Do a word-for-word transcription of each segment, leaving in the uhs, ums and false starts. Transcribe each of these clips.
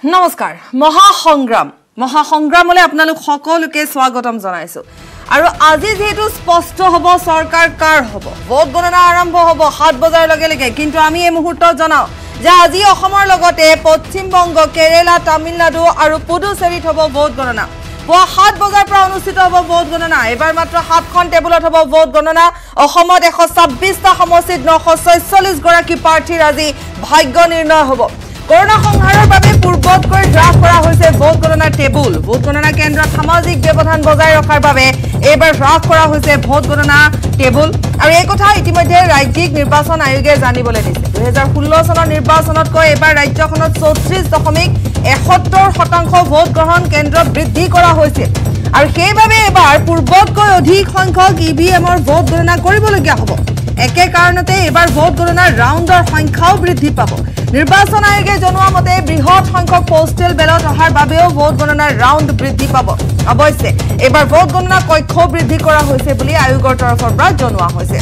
নমস্কাৰ মহাসংগ্ৰাম মহাসংগ্ৰামলৈ আপোনালোক সকলোকে স্বাগতম জনাইছো আৰু আজি যেহেতু স্পষ্ট হ'ব চৰকাৰ কাৰ হ'ব ভোট গণনা আৰম্ভ হ'ব সাত বজাৰ লগে লগে কিন্তু আমি এই মুহূৰ্তত জনাও যে আজি অসমৰ লগতে পশ্চিম বংগ কেৰালা তামিলনাডু আৰু পুডুচেৰীত হ'ব ভোট গণনা পুৱা সাত বজাৰ পৰা অনুষ্ঠিত হ'ব ভোট গণনা এবাৰ মাত্ৰ সাতখন টেবুলত হ'ব ভোট গণনা অসমত এশ ছাব্বিছ টা সমষ্টিত নশ ছয়চল্লিছ গৰাকী প্ৰাৰ্থীৰ আজি ভাগ্য নিৰ্ণয় হ'ব করোনা সংহাৰৰ বাবে পূৰ্বতকৈ হ্ৰাস কৰা হৈছে ভোট গণনা টেবুল ভোট গণনা কেন্দ্ৰত সামাজিক ব্যৱধান বজাই ৰখাৰ বাবে এবাৰ হ্ৰাস কৰা হৈছে ভোট গণনা টেবুল আৰু এই কথা ইতিমধ্যে ৰাজ্যিক নিৰ্বাচন আয়োগে জানিবলৈ দিছে দুই হাজাৰ ষোল্ল চনৰ নিৰ্বাচনতকৈ এবাৰ ৰাজ্যখনত চৌত্ৰিশ দশমিক এসত্তৰ শতাংশ ভোট গ্ৰহণ কেন্দ্ৰ বৃদ্ধি কৰা হৈছে আৰু সেইবাবে এবাৰ পূৰ্বতকৈ অধিক সংখ্যক ইভিএমৰ ভোট গণনা কৰিবলগীয়া হ'ব একে কাৰণতে এবাৰ ভোট গণনাৰ ৰাউণ্ডৰ সংখ্যাও বৃদ্ধি পাব নিৰ্বাচন আয়োগে জনোৱা মতে বৃহৎ সংখ্যক পোষ্টেল বেলট অহাৰ বাবেও ভোট গণনাৰ ৰাউণ্ড বৃদ্ধি পাব অৱশ্যে এবাৰ ভোট গণনা কক্ষ বৃদ্ধি কৰা হৈছে বুলি আয়োগৰ তৰফৰ পৰা জনোৱা হৈছে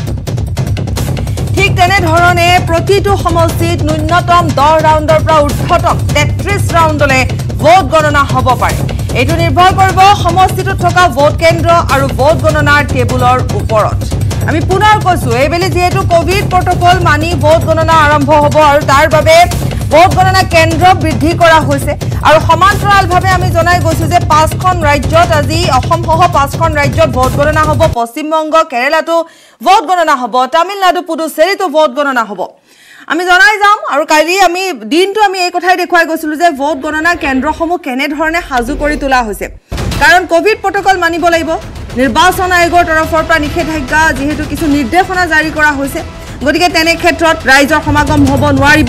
ঠিক তেনেধৰণে প্ৰতিটো সমষ্টিত ন্যূনতম দহ ৰাউণ্ডৰ পৰা ঊৰ্ধ্বতম তেত্ৰিশ ৰাউণ্ডলৈ ভোট গণনা হ'ব পাৰে এইটো নিৰ্ভৰ কৰিব সমষ্টিটোত থকা ভোট কেন্দ্ৰ আৰু ভোট গণনাৰ টেবুলৰ ওপৰত আমি পুনৰ কৈছো এইবেলি যেহেতু কোভিড প্ৰটোকল মানি ভোট গণনা আৰম্ভ হ'ব আৰু তাৰ বাবে ভোট গণনা কেন্দ্ৰ বৃদ্ধি কৰা হৈছে আৰু সমান্তৰালভাৱে আমি জনাই গৈছো যে পাঁচখন ৰাজ্যত আজি অসম সহ পাঁচখন ৰাজ্যত ভোট গণনা হ'ব পশ্চিম বংগ কেৰালাতো ভোট গণনা হ'ব তামিলনাডু পুডুচেৰীতো ভোট গণনা হ'ব আমি জনাই যাম আৰু কালি আমি দিনটো আমি এই কথাই দেখুৱাই গৈছিলো যে ভোট গণনা কেন্দ্ৰসমূহ কেনে ধৰণে সাজু কৰি তোলা হৈছে কাৰণ কোভিড প্ৰটোকল মানিব লাগিব নিৰ্বাচন আয়োগৰ তৰফৰ পৰা নিষেধাজ্ঞা যেহেতু কিছু নিৰ্দেশনা জাৰি কৰা হৈছে গতিকে তেনে ক্ষেত্ৰত ৰাইজৰ সমাগম হ'ব নোৱাৰিব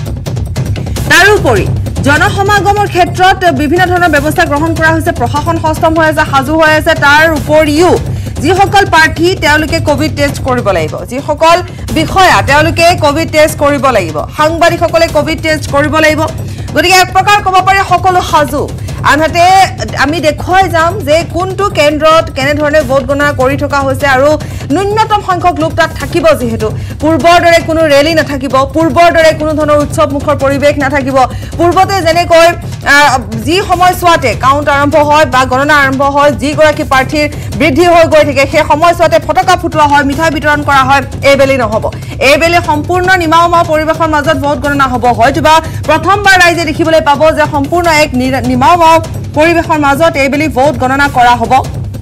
তাৰোপৰি জনসমাগমৰ ক্ষেত্ৰত বিভিন্ন ধৰণৰ ব্যৱস্থা গ্ৰহণ কৰা হৈছে প্ৰশাসন সষ্টম হৈ আছে সাজু হৈ আছে তাৰ উপৰিও যিসকল প্ৰাৰ্থী তেওঁলোকে কোভিড টেষ্ট কৰিব লাগিব যিসকল বিষয়া তেওঁলোকে কোভিড টেষ্ট কৰিব লাগিব সাংবাদিকসকলে কোভিড টেষ্ট কৰিব লাগিব গতিকে এক প্ৰকাৰ ক'ব পাৰি সকলো সাজু আনহাতে আমি দেখুৱাই যাম যে কোনটো কেন্দ্ৰত কেনে ধৰণে ভোট গণনা কৰি থকা হৈছে আৰু ন্যূনতম সংখ্যক লোক তাত থাকিব যেহেতু পূৰ্বৰ দৰে কোনো ৰেলী নাথাকিব পূৰ্বৰ দৰে কোনো ধৰণৰ উৎসৱ মুখৰ পৰিৱেশ নাথাকিব পূৰ্বতে যেনেকৈ যি সময়ছোৱাতে কাউণ্ট আৰম্ভ হয় বা গণনা আৰম্ভ হয় যিগৰাকী প্ৰাৰ্থীৰ বৃদ্ধি হৈ গৈ থাকে সেই সময়ছোৱাতে ফটকা ফুটোৱা হয় মিঠাই বিতৰণ কৰা হয় এইবেলি নহ'ব এইবেলি সম্পূৰ্ণ নিমাওমাও পৰিৱেশৰ মাজত ভোট গণনা হ'ব হয়তোবা প্ৰথমবাৰ ৰাইজে দেখিবলৈ পাব যে সম্পূৰ্ণ এক নিমাওমাও পৰিৱেশৰ মাজত এইবেলি ভোট গণনা কৰা হ'ব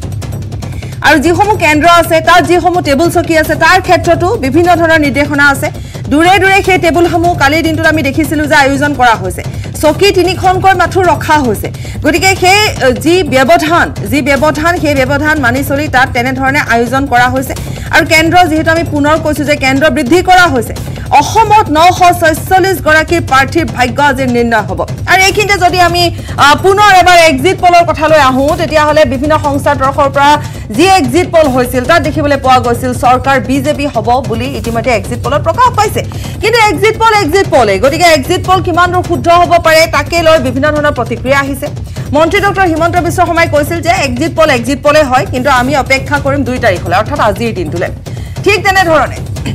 আৰু যিসমূহ কেন্দ্ৰ আছে তাত যিসমূহ টেবুল চকী আছে তাৰ ক্ষেত্ৰতো বিভিন্ন ধৰণৰ নিৰ্দেশনা আছে দূৰে দূৰে সেই টেবুলসমূহ কালিৰ দিনটোত আমি দেখিছিলোঁ যে আয়োজন কৰা হৈছে চকী তিনিখনকৈ মাথো ৰখা হৈছে গতিকে সেই যি ব্যৱধান যি ব্যৱধান সেই ব্যৱধান মানি চলি তাত তেনেধৰণে আয়োজন কৰা হৈছে আৰু কেন্দ্ৰ যিহেতু আমি পুনৰ কৈছোঁ যে কেন্দ্ৰ বৃদ্ধি কৰা হৈছে অসমত নশ ছয়চল্লিছ গৰাকীৰ প্ৰাৰ্থীৰ ভাগ্য আজি নিৰ্ণয় হ'ব আৰু এইখিনিতে যদি আমি পুনৰ এবাৰ এক্সিট পলৰ কথালৈ আহোঁ তেতিয়াহ'লে বিভিন্ন সংস্থাৰ তৰফৰ পৰা যি এক্সিট পল হৈছিল তাত দেখিবলৈ পোৱা গৈছিল চৰকাৰ বিজেপি হ'ব বুলি ইতিমধ্যে এক্সিট পলত প্ৰকাশ পাইছে কিন্তু এক্সিট পল এক্সিট পলে গতিকে এক্সিট পল কিমান দূৰ শুদ্ধ হ'ব পাৰে তাকে লৈ বিভিন্ন ধৰণৰ প্ৰতিক্ৰিয়া আহিছে মন্ত্ৰী ডক্টৰ হিমন্ত বিশ্ব শৰ্মাই কৈছিল যে এক্সিট পল এক্সিট পলে হয় কিন্তু আমি অপেক্ষা কৰিম দুই তাৰিখলৈ অৰ্থাৎ আজিৰ দিনটোলৈ ঠিক তেনেধৰণে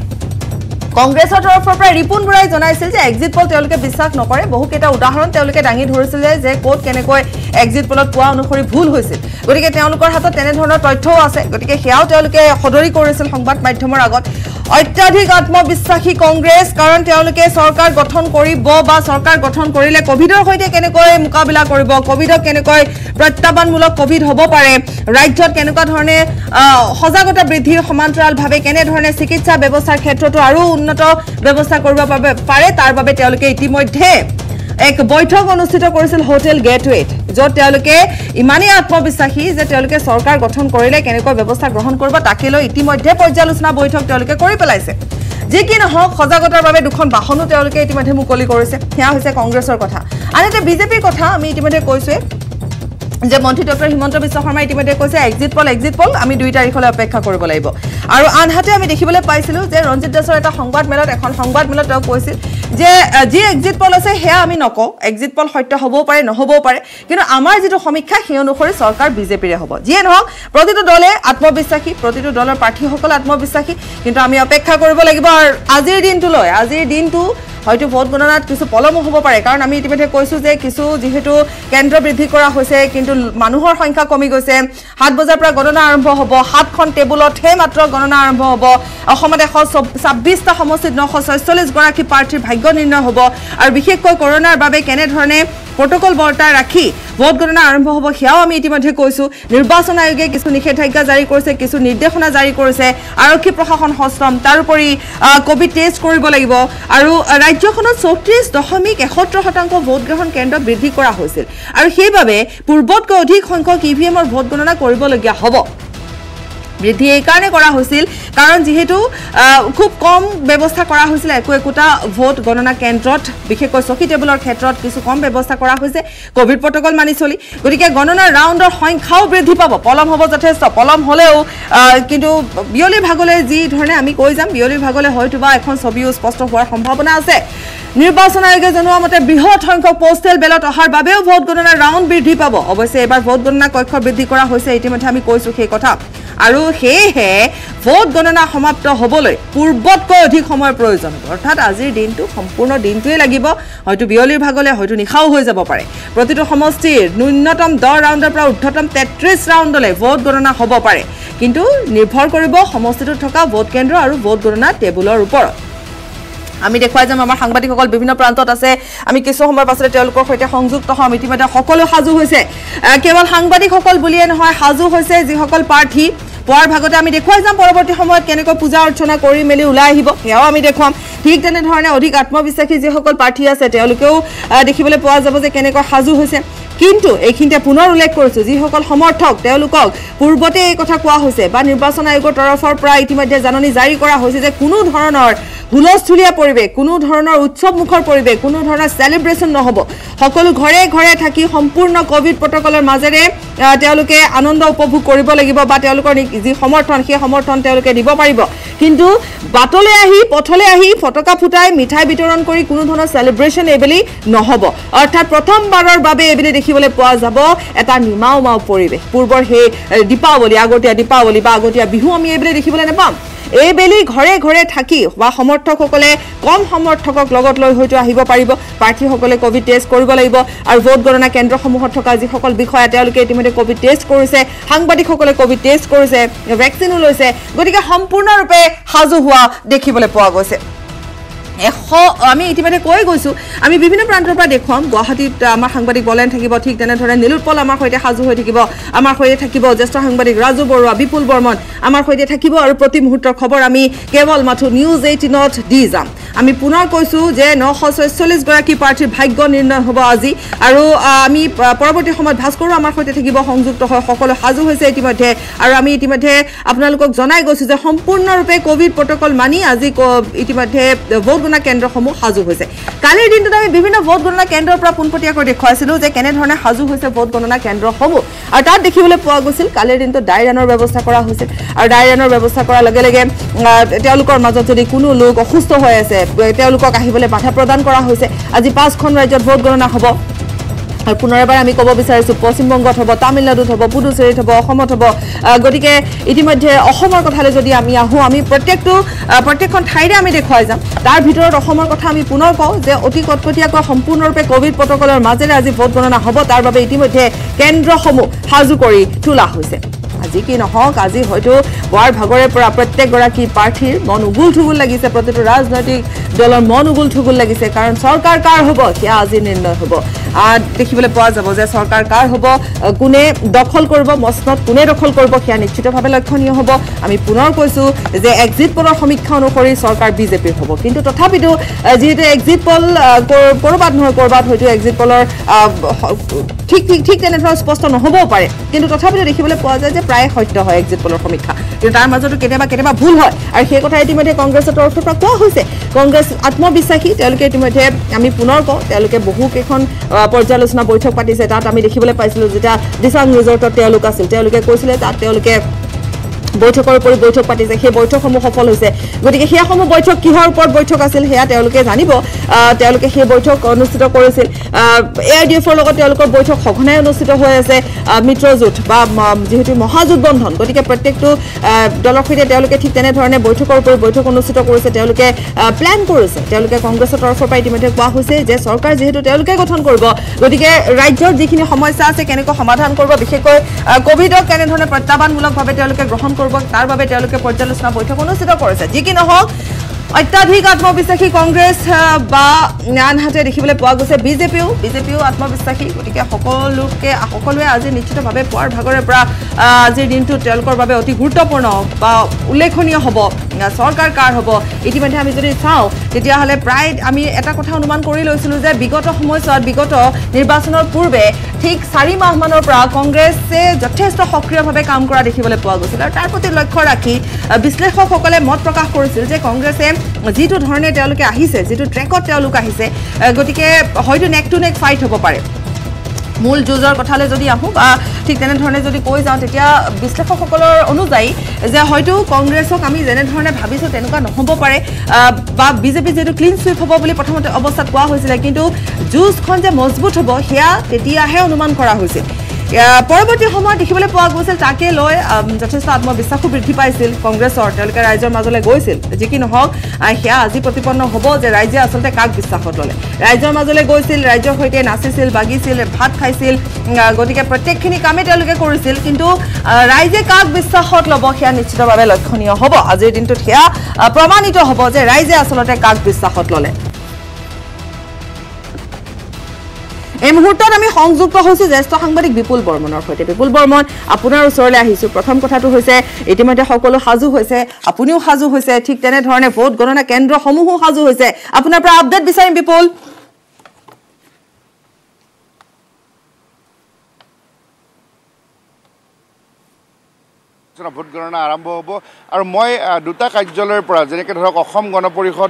কংগ্ৰেছৰ তৰফৰ পৰা ৰিপুন বৰাই জনাইছিল যে এক্সিট পল তেওঁলোকে বিশ্বাস নকৰে বহুকেইটা উদাহৰণ তেওঁলোকে দাঙি ধৰিছিল যে ক'ত কেনেকৈ এক্সিট পলত পোৱা অনুসৰি ভুল হৈছিল গতিকে তেওঁলোকৰ হাতত তেনেধৰণৰ তথ্যও আছে গতিকে সেয়াও তেওঁলোকে সদৰি কৰিছিল সংবাদ মাধ্যমৰ আগত অত্যাধিক আত্মবিশ্বাসী কংগ্ৰেছ কাৰণ তেওঁলোকে চৰকাৰ গঠন কৰিব বা চৰকাৰ গঠন কৰিলে কোভিডৰ সৈতে কেনেকৈ মোকাবিলা কৰিব কোভিডক কেনেকৈ প্ৰত্যাহ্বানমূলক কোভিড হ'ব পাৰে ৰাজ্যত কেনেকুৱা ধৰণে সজাগতা বৃদ্ধিৰ সমান্তৰালভাৱে কেনেধৰণে চিকিৎসা ব্যৱস্থাৰ ক্ষেত্ৰতো আৰু উন্নত ব্যৱস্থা কৰিব পাৰে তাৰ বাবে তেওঁলোকে ইতিমধ্যে এক বৈঠক অনুষ্ঠিত কৰিছিল হোটেল গেটৱেত য'ত তেওঁলোকে ইমানেই আত্মবিশ্বাসী যে তেওঁলোকে চৰকাৰ গঠন কৰিলে কেনেকৈ ব্যৱস্থা গ্ৰহণ কৰিব তাকে লৈ ইতিমধ্যে পৰ্যালোচনা বৈঠক তেওঁলোকে কৰি পেলাইছে যি কি নহওক সজাগতাৰ বাবে দুখন বাহনো তেওঁলোকে ইতিমধ্যে মুকলি কৰিছে সেয়া হৈছে কংগ্ৰেছৰ কথা আনহাতে বিজেপিৰ কথা আমি ইতিমধ্যে কৈছোৱে যে মন্ত্ৰী ডক্টৰ হিমন্ত বিশ্ব শৰ্মাই ইতিমধ্যে কৈছে এক্সিট পল এক্সিট পল আমি দুই তাৰিখলৈ অপেক্ষা কৰিব লাগিব আৰু আনহাতে আমি দেখিবলৈ পাইছিলোঁ যে ৰঞ্জিত দাসৰ এটা সংবাদ মেলত এখন সংবাদ মেলত তেওঁ কৈছিল যে যি এক্সিট পল আছে সেয়া আমি নকওঁ এক্সিট পল সত্য হ'বও পাৰে নহ'বও পাৰে কিন্তু আমাৰ যিটো সমীক্ষা সেই অনুসৰি চৰকাৰ বিজেপিৰে হ'ব যিয়ে নহওক প্ৰতিটো দলে আত্মবিশ্বাসী প্ৰতিটো দলৰ প্ৰাৰ্থীসকল আত্মবিশ্বাসী কিন্তু আমি অপেক্ষা কৰিব লাগিব আৰু আজিৰ দিনটোলৈ আজিৰ দিনটো হয়তো ভোট গণনাত কিছু পলমো হ'ব পাৰে কাৰণ আমি ইতিমধ্যে কৈছো যে কিছু যেহেতু কেন্দ্ৰ বৃদ্ধি কৰা হৈছে কিন্তু মানুহৰ সংখ্যা কমি গৈছে সাত বজাৰ পৰা গণনা আৰম্ভ হ'ব সাতখন টেবুলতহে মাত্ৰ গণনা আৰম্ভ হ'ব অসমত এশ ছাব্বিছটা সমষ্টিত নশ ছয়চল্লিছ গৰাকী প্ৰাৰ্থীৰ ভাগ্য নিৰ্ণয় হ'ব আৰু বিশেষকৈ কৰোনাৰ বাবে কেনে ধৰণে প্ৰোটোকল বৰ্তাই ৰাখি ভোট গণনা আৰম্ভ হ'ব সেয়াও আমি ইতিমধ্যে কৈছো নিৰ্বাচন আয়োগে কিছু নিষেধাজ্ঞা জাৰি কৰিছে কিছু নিৰ্দেশনা জাৰি কৰিছে আৰক্ষী প্ৰশাসন হস্তম তাৰ উপৰি কোভিড টেষ্ট কৰিব লাগিব আৰু ৰাজ্যখনত চৌত্ৰিছ দশমিক এসত্তৰ শতাংশ ভোট গ্ৰহণ কেন্দ্ৰ বৃদ্ধি কৰা হৈছিল আৰু সেইবাবে পূৰ্বতকৈ অধিক সংখ্যক ইভিএমৰ ভোট গণনা কৰিবলগীয়া হ'ব বৃদ্ধি এই কাৰণে কৰা হৈছিল কাৰণ যেহেতু খুব কম ব্যৱস্থা কৰা হৈছিল একো একোটা ভোট গণনা কেন্দ্ৰত বিশেষকৈ চকী টেবুলৰ ক্ষেত্ৰত কিছু কম ব্যৱস্থা কৰা হৈছে কোভিড প্ৰটোকল মানি চলি গতিকে গণনাৰ ৰাউণ্ডৰ সংখ্যাও বৃদ্ধি পাব পলম হ'ব যথেষ্ট পলম হ'লেও কিন্তু বিয়লিৰ ভাগলৈ যি ধৰণে আমি কৈ যাম বিয়লিৰ ভাগলৈ হয়তো বা এখন ছবিও স্পষ্ট হোৱাৰ সম্ভাৱনা আছে নিৰ্বাচন আয়োগে জনোৱা মতে বৃহৎ সংখ্যক পোষ্টেল বেলট অহাৰ বাবেও ভোট গণনাৰ ৰাউণ্ড বৃদ্ধি পাব অৱশ্যে এবাৰ ভোট গণনা কক্ষ বৃদ্ধি কৰা হৈছে ইতিমধ্যে আমি কৈছো সেই কথা আৰু হেহে ভোট গণনা সমাপ্ত হ'বলৈ পূৰ্বতকৈ অধিক সময়ৰ প্ৰয়োজন অৰ্থাৎ আজিৰ দিনটো সম্পূৰ্ণ দিনটোৱে লাগিব হয়তো বিয়লিৰ ভাগলৈ হয়তো নিখাও হৈ যাব পাৰে প্ৰতিটো সমষ্টিৰ ন্যূনতম দহ ৰাউণ্ডৰ পৰা ঊৰ্ধ্বতম তেত্ৰিছ ৰাউণ্ডলৈ ভোট গণনা হ'ব পাৰে কিন্তু নিৰ্ভৰ কৰিব সমষ্টিটোত থকা ভোট কেন্দ্ৰ আৰু ভোট গণনা টেবুলৰ ওপৰত আমি দেখুৱাই যাম আমাৰ সাংবাদিকসকল বিভিন্ন প্ৰান্তত আছে আমি কিছু সময়ৰ পাছতে তেওঁলোকৰ সৈতে সংযুক্ত হ'ম ইতিমধ্যে সকলো সাজু হৈছে কেৱল সাংবাদিকসকল বুলিয়ে নহয় সাজু হৈছে যিসকল প্ৰাৰ্থী পুৱাৰ ভাগতে আমি দেখুৱাই যাম পৰৱৰ্তী সময়ত কেনেকৈ পূজা অৰ্চনা কৰি মেলি ওলাই আহিব সেয়াও আমি দেখুৱাম ঠিক তেনেধৰণে অধিক আত্মবিশ্বাসী যিসকল প্ৰাৰ্থী আছে তেওঁলোকেও দেখিবলৈ পোৱা যাব যে কেনেকৈ সাজু হৈছে কিন্তু এইখিনিতে পুনৰ উল্লেখ কৰিছো যিসকল সমৰ্থক তেওঁলোকক পূৰ্বতে এই কথা কোৱা হৈছে বা নিৰ্বাচন আয়োগৰ তৰফৰ পৰা ইতিমধ্যে জাননী জাৰি কৰা হৈছে যে কোনো ধৰণৰ হুলস্থুলীয়া পৰিৱেশ কোনো ধৰণৰ উৎসৱমুখৰ পৰিৱেশ কোনো ধৰণৰ সেলিব্ৰেশন নহব সকলো ঘৰে ঘৰে থাকি সম্পূৰ্ণ কোভিড প্ৰটোকলৰ মাজেৰে তেওঁলোকে আনন্দ উপভোগ কৰিব লাগিব বা তেওঁলোকৰ যি সমৰ্থন সেই সমৰ্থন তেওঁলোকে দিব পাৰিব কিন্তু বাটলে আহি পথলে আহি ফটকা ফুটাই মিঠাই বিতৰণ কৰি কোনো ধৰণৰ সেলিব্ৰেশন এবেলি নহব অৰ্থাৎ প্ৰথমবাৰৰ বাবে এবেলি দেখিবলৈ পোৱা যাব এটা নিমাও মাও পৰিৱেশ পূৰ্বৰ হে দীপাৱলী আগতীয়া দীপাৱলী বা আগতীয়া বিহু আমি এবেলি দেখিবলৈ নাপাম এইবেলি ঘৰে ঘৰে থাকি বা সমৰ্থকসকলে কম সমৰ্থকক লগত লৈ হয়তো আহিব পাৰিব প্ৰাৰ্থীসকলে কোভিড টেষ্ট কৰিব লাগিব আৰু ভোট গণনা কেন্দ্ৰসমূহত থকা যিসকল বিষয়া তেওঁলোকে ইতিমধ্যে কোভিড টেষ্ট কৰিছে সাংবাদিকসকলে কোভিড টেষ্ট কৰিছে ভেকচিনো লৈছে গতিকে সম্পূৰ্ণৰূপে সাজু হোৱা দেখিবলৈ পোৱা গৈছে এশ আমি ইতিমধ্যে কৈ গৈছো আমি বিভিন্ন প্ৰান্তৰ পৰা দেখুৱাম গুৱাহাটীত আমাৰ সাংবাদিক বলেন থাকিব ঠিক তেনেধৰণে নীলোৎপল আমাৰ সৈতে সাজু হৈ থাকিব আমাৰ সৈতে থাকিব জ্যেষ্ঠ সাংবাদিক ৰাজু বৰুৱা বিপুল বৰ্মন আমাৰ সৈতে থাকিব আৰু প্ৰতি মুহূৰ্তৰ খবৰ আমি কেৱল মাথো নিউজ এইটিনত দি যাম আমি পুনৰ কৈছো যে নশ ছয়চল্লিছ গৰাকী প্ৰাৰ্থীৰ ভাগ্য নিৰ্ণয় হ'ব আজি আৰু আমি পৰৱৰ্তী সময়ত ভাস্কৰো আমাৰ সৈতে থাকিব সংযুক্ত হৈ সকলো সাজু হৈছে ইতিমধ্যে আৰু আমি ইতিমধ্যে আপোনালোকক জনাই গৈছো যে সম্পূৰ্ণৰূপে কোভিড প্ৰটোকল মানি আজি ইতিমধ্যে ভোট গণনা কেন্দ্ৰসমূহ সাজু হৈছে কালিৰ দিনটোত আমি বিভিন্ন ভোট গণনা কেন্দ্ৰৰ পৰা পোনপটীয়াকৈ দেখুৱাইছিলো যে কেনে ধৰণে সাজু হৈছে ভোট গণনা কেন্দ্ৰসমূহ আৰু তাত দেখিবলৈ পোৱা গৈছিল কালিৰ দিনটোত ডাইৰানৰ ব্যৱস্থা কৰা হৈছিল আৰু ডাইৰানৰ ব্যৱস্থা কৰাৰ লগে লগে তেওঁলোকৰ মাজত যদি কোনো লোক অসুস্থ হৈ আছে তেওঁলোকক আহিবলৈ বাধা প্ৰদান কৰা হৈছে আজি পাঁচখন ৰাজ্যত ভোট গণনা হ'ব আৰু পুনৰবাৰ আমি ক'ব বিচাৰিছো পশ্চিমবংগত হ'ব তামিলনাডুত হ'ব পুডুচেৰীত হ'ব অসমত হ'ব গতিকে ইতিমধ্যে অসমৰ কথালৈ যদি আমি আহোঁ আমি প্ৰত্যেকটো প্ৰত্যেকখন ঠাইৰে আমি দেখুৱাই যাম তাৰ ভিতৰত অসমৰ কথা আমি পুনৰ কওঁ যে অতি কটকটীয়াকৈ সম্পূৰ্ণৰূপে কোভিড প্ৰটোকলৰ মাজেৰে আজি ভোট গণনা হ'ব তাৰ বাবে ইতিমধ্যে কেন্দ্ৰসমূহ সাজু কৰি তোলা হৈছে আজি কি নহওক আজি হয়তো পুৱাৰ ভাগৰে পৰা প্ৰত্যেকগৰাকী প্ৰাৰ্থীৰ মন উগুল ঠুগুল লাগিছে প্ৰতিটো ৰাজনৈতিক দলৰ মন উগুল ঠুগুল লাগিছে কাৰণ চৰকাৰ কাৰ হ'ব সেয়া আজি নিৰ্ণয় হ'ব দেখিবলৈ পোৱা যাব যে চৰকাৰ কাৰ হ'ব কোনে দখল কৰিব মসনদ কোনে দখল কৰিব সেয়া নিশ্চিতভাৱে লক্ষণীয় হ'ব আমি পুনৰ কৈছো যে এক্সিট পলৰ সমীক্ষা অনুসৰি চৰকাৰ বিজেপিৰ হ'ব কিন্তু তথাপিতো যিহেতু এক্সিট পল কৰবাত নহয় কৰবাত হয়তো এক্সিট পলৰ ঠিক ঠিক ঠিক তেনেধৰণৰ স্পষ্ট নহ'বও পাৰে কিন্তু তথাপিতো দেখিবলৈ পোৱা যায় যে প্ৰায় সত্য হয় এক্সিট পলৰ সমীক্ষা কিন্তু তাৰ মাজতো কেতিয়াবা কেতিয়াবা ভুল হয় আৰু সেই কথা ইতিমধ্যে কংগ্ৰেছৰ তৰফৰ পৰা কোৱা হৈছে কংগ্ৰেছ আত্মবিশ্বাসী তেওঁলোকে ইতিমধ্যে আমি পুনৰ কওঁ তেওঁলোকে বহুকেইখন পৰ্যালোচনা বৈঠক পাতিছে তাত আমি দেখিবলৈ পাইছিলো যেতিয়া দিচাং ৰিজৰ্টত তেওঁলোক আছিল তেওঁলোকে কৈছিলে তাত তেওঁলোকে বৈঠকৰ উপৰি বৈঠক পাতিছে সেই বৈঠকসমূহ সফল হৈছে গতিকে সেইসমূহ বৈঠক কিহৰ ওপৰত বৈঠক আছিল সেয়া তেওঁলোকে জানিব তেওঁলোকে সেই বৈঠক অনুষ্ঠিত কৰিছিল এ আই ডি এফৰ লগত তেওঁলোকৰ বৈঠক সঘনাই অনুষ্ঠিত হৈ আছে মিত্ৰজোঁট বা যেহেতু মহাজোঁট বন্ধন গতিকে প্ৰত্যেকটো দলৰ সৈতে তেওঁলোকে ঠিক তেনেধৰণে বৈঠকৰ উপৰি বৈঠক অনুষ্ঠিত কৰিছে তেওঁলোকে প্লেন কৰিছে তেওঁলোকে কংগ্ৰেছৰ তৰফৰ পৰা ইতিমধ্যে কোৱা হৈছে যে চৰকাৰ যেহেতু তেওঁলোকে গঠন কৰিব গতিকে ৰাজ্যৰ যিখিনি সমস্যা আছে কেনেকৈ সমাধান কৰিব বিশেষকৈ কোভিডক কেনেধৰণে প্ৰত্যাহ্বানমূলকভাৱে তেওঁলোকে গ্ৰহণ কৰিব তাৰ বাবে তেওঁলোকে পৰ্যালোচনা বৈঠক অনুষ্ঠিত কৰিছে যি কি নহওক অত্যাধিক আত্মবিশ্বাসী কংগ্ৰেছ বা আনহাতে দেখিবলৈ পোৱা গৈছে বিজেপিও বিজেপিও আত্মবিশ্বাসী গতিকে সকলোকে সকলোৱে আজি নিশ্চিতভাৱে পুৱাৰ ভাগৰে পৰা আজিৰ দিনটোত তেওঁলোকৰ বাবে অতি গুৰুত্বপূৰ্ণ বা উল্লেখনীয় হ'ব চৰকাৰ কাৰ হ'ব ইতিমধ্যে আমি যদি চাওঁ তেতিয়াহ'লে প্ৰায় আমি এটা কথা অনুমান কৰি লৈছিলোঁ যে বিগত সময়ছোৱাত বিগত নিৰ্বাচনৰ পূৰ্বে ঠিক চাৰি মাহমানৰ পৰা কংগ্ৰেছে যথেষ্ট সক্ৰিয়ভাৱে কাম কৰা দেখিবলৈ পোৱা গৈছিল আৰু তাৰ প্ৰতি লক্ষ্য ৰাখি বিশ্লেষকসকলে মত প্ৰকাশ কৰিছিল যে কংগ্ৰেছে যিটো ধৰণে তেওঁলোকে আহিছে যিটো ট্ৰেকত তেওঁলোক আহিছে গতিকে হয়তো নেক টু নেক ফাইট হ'ব পাৰে মূল যুঁজৰ কথালৈ যদি আহোঁ বা ঠিক তেনেধৰণে যদি কৈ যাওঁ তেতিয়া বিশ্লেষকসকলৰ অনুযায়ী যে হয়তো কংগ্ৰেছক আমি যেনেধৰণে ভাবিছোঁ তেনেকুৱা নহ'ব পাৰে বা বিজেপি যিহেতু ক্লিন চুইপ হ'ব বুলি প্ৰথমতে অৱস্থাত কোৱা হৈছিলে কিন্তু যুঁজখন যে মজবুত হ'ব সেয়া তেতিয়াহে অনুমান কৰা হৈছিল পৰৱৰ্তী সময়ত দেখিবলৈ পোৱা গৈছিল তাকে লৈ যথেষ্ট আত্মবিশ্বাসো বৃদ্ধি পাইছিল কংগ্ৰেছৰ তেওঁলোকে ৰাইজৰ মাজলৈ গৈছিল যি কি নহওক সেয়া আজি প্ৰতিপন্ন হ'ব যে ৰাইজে আচলতে কাক বিশ্বাসত ল'লে ৰাইজৰ মাজলৈ গৈছিল ৰাইজৰ সৈতে নাচিছিল বাগিছিল ভাত খাইছিল গতিকে প্ৰত্যেকখিনি কামেই তেওঁলোকে কৰিছিল কিন্তু ৰাইজে কাক বিশ্বাসত ল'ব সেয়া নিশ্চিতভাৱে লক্ষণীয় হ'ব আজিৰ দিনটোত সেয়া প্ৰমাণিত হ'ব যে ৰাইজে আচলতে কাক বিশ্বাসত ল'লে এই মুহূৰ্তত আমি সংযুক্ত হৈছোঁ জ্যেষ্ঠ সাংবাদিক বিপুল বৰ্মনৰ সৈতে বিপুল বৰ্মন আপোনাৰ ওচৰলৈ আহিছোঁ প্ৰথম কথাটো হৈছে ইতিমধ্যে সকলো সাজু হৈছে আপুনিও সাজু হৈছে ঠিক তেনেধৰণে ভোট গণনা কেন্দ্ৰসমূহো সাজু হৈছে আপোনাৰ পৰা আপডেট বিচাৰিম বিপুল ভোট গণনা আৰম্ভ হ'ব আৰু মই দুটা কাৰ্যালয়ৰ পৰা যেনেকৈ ধৰক অসম গণ পৰিষদ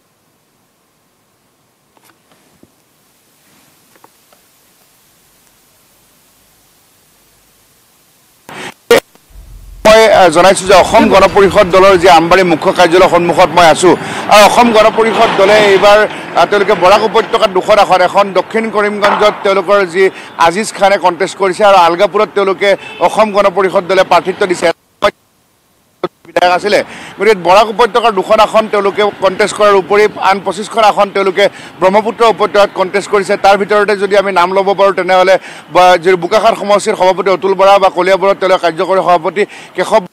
জনাইছোঁ যে অসম গণ পৰিষদ দলৰ যি আমবাৰী মুখ্য কাৰ্যালয়ৰ সন্মুখত মই আছোঁ আৰু অসম গণ পৰিষদ দলে এইবাৰ তেওঁলোকে বৰাক উপত্যকাত দুখন আসন এখন দক্ষিণ কৰিমগঞ্জত তেওঁলোকৰ যি আজিজ খানে কণ্টেষ্ট কৰিছে আৰু আলগাপুৰত তেওঁলোকে অসম গণ পৰিষদ দলে প্ৰাৰ্থিত্ব দিছে বিধায়ক আছিলে গতিকে বৰাক উপত্যকাৰ দুখন আসন তেওঁলোকে কণ্টেষ্ট কৰাৰ উপৰি আন পঁচিছখন আসন তেওঁলোকে ব্ৰহ্মপুত্ৰ উপত্যকাত কণ্টেষ্ট কৰিছে তাৰ ভিতৰতে যদি আমি নাম ল'ব পাৰোঁ তেনেহ'লে যি বোকাখাট সমষ্টিৰ সভাপতি অতুল বৰা বা কলিয়াবৰত তেওঁলোকে কাৰ্যকৰী সভাপতি কেশৱ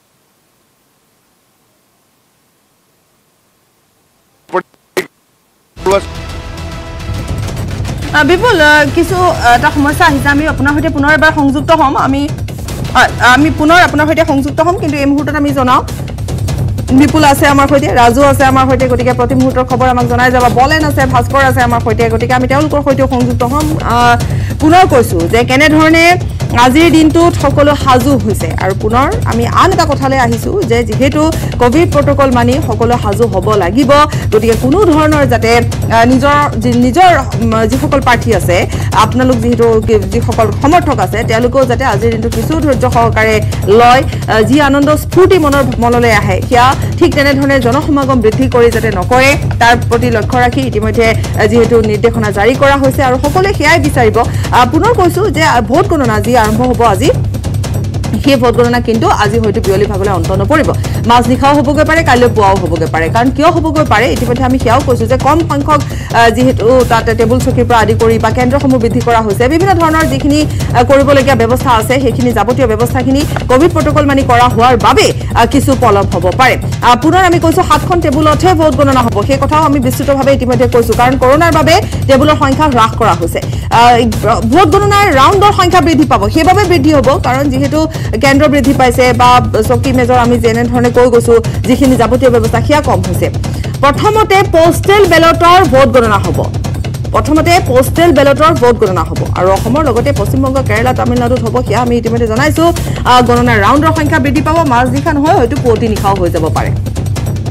বিপুল কিছু এটা সমস্যা আহিছে আমি আপোনাৰ সৈতে পুনৰ এবাৰ সংযুক্ত হ'ম আমি আমি পুনৰ আপোনাৰ সৈতে সংযুক্ত হ'ম কিন্তু এই মুহূৰ্তত আমি জনাওঁ বিপুল আছে আমাৰ সৈতে ৰাজু আছে আমাৰ সৈতে গতিকে প্ৰতি মুহূৰ্তৰ খবৰ আমাক জনাই যাব বলেন আছে ভাস্কৰ আছে আমাৰ সৈতে গতিকে আমি তেওঁলোকৰ সৈতেও সংযুক্ত হ'ম পুনৰ কৈছোঁ যে কেনেধৰণে আজিৰ দিনটোত সকলো সাজু হৈছে আৰু পুনৰ আমি আন এটা কথালৈ আহিছোঁ যে যিহেতু কোভিড প্ৰট'কল মানি সকলো সাজু হ'ব লাগিব গতিকে কোনো ধৰণৰ যাতে নিজৰ নিজৰ যিসকল প্ৰাৰ্থী আছে আপোনালোক যিহেতু যিসকল সমৰ্থক আছে তেওঁলোকেও যাতে আজিৰ দিনটো কিছু ধৈৰ্য সহকাৰে লয় যি আনন্দ স্ফূৰ্তি মনৰ মনলৈ আহে সেয়া ঠিক তেনেধৰণে জনসমাগম বৃদ্ধি কৰি যাতে নকৰে তাৰ প্ৰতি লক্ষ্য ৰাখি ইতিমধ্যে যিহেতু নিৰ্দেশনা জাৰি কৰা হৈছে আৰু সকলোৱে সেয়াই বিচাৰিব পুনৰ কৈছোঁ যে ভোট গণনা যি আৰম্ভ হ'ব আজি সেই ভোট গণনা কিন্তু আজি হয়তো বিয়লি ভাগলৈ অন্ত নপৰিব মাজ নিশাও হ'বগৈ পাৰে কাইলৈ পুৱাও হ'বগৈ পাৰে কাৰণ কিয় হ'বগৈ পাৰে ইতিমধ্যে আমি সেয়াও কৈছোঁ যে কম সংখ্যক যিহেতু তাতে টেবুল চকীৰ পৰা আদি কৰি বা কেন্দ্ৰসমূহ বৃদ্ধি কৰা হৈছে বিভিন্ন ধৰণৰ যিখিনি কৰিবলগীয়া ব্যৱস্থা আছে সেইখিনি যাৱতীয় ব্যৱস্থাখিনি কোভিড প্ৰট'কল মানি কৰা হোৱাৰ বাবে কিছু পলম হ'ব পাৰে পুনৰ আমি কৈছোঁ সাতখন টেবুলতহে ভোট গণনা হ'ব সেই কথাও আমি বিস্তৃতভাৱে ইতিমধ্যে কৈছোঁ কাৰণ কৰোনাৰ বাবে টেবুলৰ সংখ্যা হ্ৰাস কৰা হৈছে ভোট গণনাৰ ৰাউণ্ডৰ সংখ্যা বৃদ্ধি পাব সেইবাবে বৃদ্ধি হ'ব কাৰণ যিহেতু কেন্দ্ৰ বৃদ্ধি পাইছে বা চকী মেজৰ আমি যেনেধৰণে কৈ গৈছোঁ যিখিনি যাৱতীয় ব্যৱস্থা সেয়া কম হৈছে প্ৰথমতে পোষ্টেল বেলটৰ ভোট গণনা হ'ব প্ৰথমতে পোষ্টেল বেলটৰ ভোট গণনা হ'ব আৰু অসমৰ লগতে পশ্চিমবংগ কেৰালা তামিলনাডুত হ'ব সেয়া আমি ইতিমধ্যে জনাইছোঁ গণনাৰ ৰাউণ্ডৰ সংখ্যা বৃদ্ধি পাব মাজ নিশা নহয় হয়তো পুৱতি নিশাও হৈ যাব পাৰে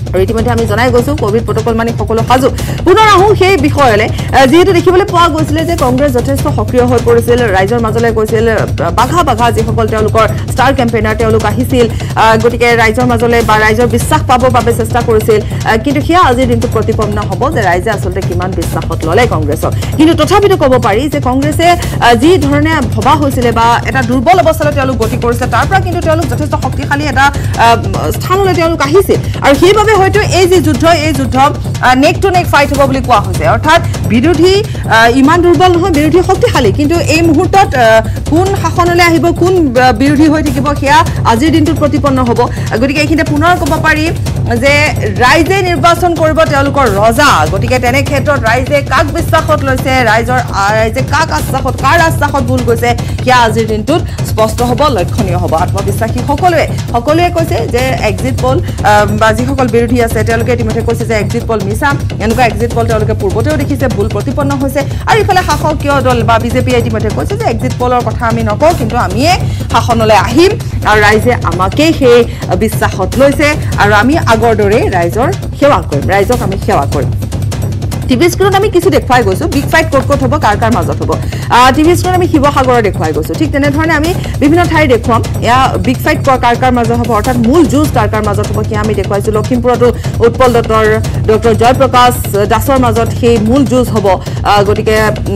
আৰু ইতিমধ্যে আমি জনাই গৈছো কোভিড প্ৰটকল মানি সকলো সাজু পুনৰ আহো সেই বিষয়লে যেহেতু দেখিবলৈ পোৱা গৈছিলে যে কংগ্ৰেছ যথেষ্ট সক্ৰিয় হৈ পৰিছিল ৰাইজৰ মাজলৈ গৈছিল বাঘা বাঘা যিসকল তেওঁলোকৰ ষ্টাৰ কেম্পেইনাৰ তেওঁলোক আহিছিল গতিকে ৰাইজৰ মাজলৈ বা ৰাইজৰ বিশ্বাস পাবৰ বাবে চেষ্টা কৰিছিল কিন্তু সেয়া আজিৰ দিনটো প্ৰতিপন্ন হ'ব যে ৰাইজে আচলতে কিমান বিশ্বাসত ললে কংগ্ৰেছক কিন্তু তথাপিতো ক'ব পাৰি যে কংগ্ৰেছে যি ধৰণে ভবা হৈছিল বা এটা দুৰ্বল অৱস্থালৈ তেওঁলোক গতি কৰিছে তাৰ পৰা কিন্তু তেওঁলোক যথেষ্ট শক্তিশালী এটা স্থানলৈ তেওঁলোক আহিছিল আৰু সেইবাবে হয়তো এই যে যুদ্ধ এই যুদ্ধ নেক টু নেক ফাইট হ'ব বুলি কোৱা হৈছে অৰ্থাৎ বিৰোধী ইমান দুৰ্বল নহয় বিৰোধী শক্তিশালী কিন্তু এই মুহূৰ্তত কোন শাসনলৈ আহিব কোন বিৰোধী হৈ থাকিব সেয়া আজিৰ দিনটোত প্ৰতিপন্ন হ'ব গতিকে এইখিনিতে পুনৰ ক'ব পাৰি যে ৰাইজে নিৰ্বাচন কৰিব তেওঁলোকৰ ৰজা গতিকে তেনে ক্ষেত্ৰত ৰাইজে কাক বিশ্বাসত লৈছে ৰাইজৰ ৰাইজে কাক আশ্বাসত কাৰ আশ্বাসত ভুল গৈছে সেয়া আজিৰ দিনটোত স্পষ্ট হ'ব লক্ষণীয় হ'ব আত্মবিশ্বাসী সকলোৱে সকলোৱে কৈছে যে এক্সিট পল বা যিসকল বিৰোধী আছে তেওঁলোকে ইতিমধ্যে কৈছে যে এক্সিট পল মিছা এনেকুৱা এক্সিট পল তেওঁলোকে পূৰ্বতেও দেখিছে ভুল প্ৰতিপন্ন হৈছে আৰু ইফালে শাসকীয় দল বা বিজেপিয়ে ইতিমধ্যে কৈছে যে এক্সিট পলৰ কথা আমি নকওঁ কিন্তু আমিয়ে শাসনলৈ আহিম আৰু ৰাইজে আমাকেই সেই বিশ্বাসত লৈছে আৰু আমি আগৰ দৰে ৰাইজৰ সেৱা কৰিম ৰাইজক আমি সেৱা কৰিম টিভি স্ক্ৰীনত আমি কিছু দেখুৱাই গৈছো বিগ ফাইট ক'ত ক'ত হ'ব কাৰ কাৰ মাজত হ'ব টিভি স্ক্ৰীনত আমি শিৱসাগৰৰ দেখুৱাই গৈছো ঠিক তেনেধৰণে আমি বিভিন্ন ঠাই দেখুৱাম এয়া বিগ ফাইট কাৰ কাৰ মাজত হ'ব অৰ্থাৎ মূল যুঁজ কাৰ কাৰ মাজত হ'ব সেয়া আমি দেখুৱাইছো লখিমপুৰতো উৎপল দত্তৰ ডক্টৰ জয়প্ৰকাশ দাসৰ মাজত সেই মূল যুঁজ হ'ব গতিকে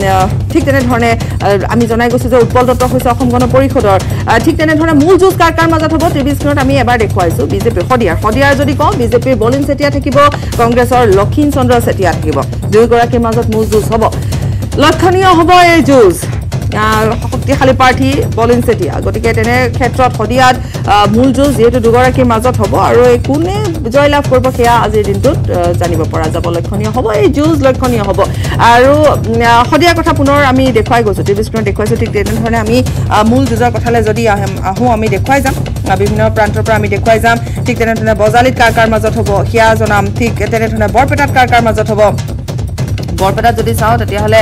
ঠিক তেনেধৰণে আমি জনাই গৈছো যে উৎপল দত্ত হৈছে অসম গণ পৰিষদৰ ঠিক তেনেধৰণে মূল যুঁজ কাৰ কাৰ মাজত হ'ব টিভি স্ক্ৰীনত আমি এবাৰ দেখুৱাইছো বিজেপি শদিয়াৰ শদিয়াৰ যদি কওঁ বিজেপিৰ বলিন চেতিয়া থাকিব কংগ্ৰেছৰ লক্ষীণ চন্দ্ৰ চেতিয়া থাকিব দুয়োগৰাকীৰ মাজত মূল যুঁজ হ'ব লক্ষণীয় হ'ব এই যুঁজ শক্তিশালী প্ৰাৰ্থী বলিন চেতিয়া গতিকে তেনে ক্ষেত্ৰত শদিয়াত মূল যুঁজ যিহেতু দুগৰাকীৰ মাজত হ'ব আৰু এই কোনে জয়লাভ কৰিব সেয়া আজিৰ দিনটোত জানিব পৰা যাব লক্ষণীয় হ'ব এই যুঁজ লক্ষণীয় হ'ব আৰু শদিয়াৰ কথা পুনৰ আমি দেখুৱাই গৈছোঁ টিভি স্ক্ৰীনত দেখুৱাইছোঁ ঠিক তেনেধৰণে আমি মূল যুঁজৰ কথালৈ যদি আহোঁ আমি দেখুৱাই যাম বিভিন্ন প্ৰান্তৰ পৰা আমি দেখুৱাই যাম ঠিক তেনেধৰণে বজালিত কাৰ কাৰ মাজত হ'ব সেয়া জনাম ঠিক তেনেধৰণে বৰপেটাত কাৰ কাৰ মাজত হ'ব বৰপেটাত যদি চাওঁ তেতিয়াহ'লে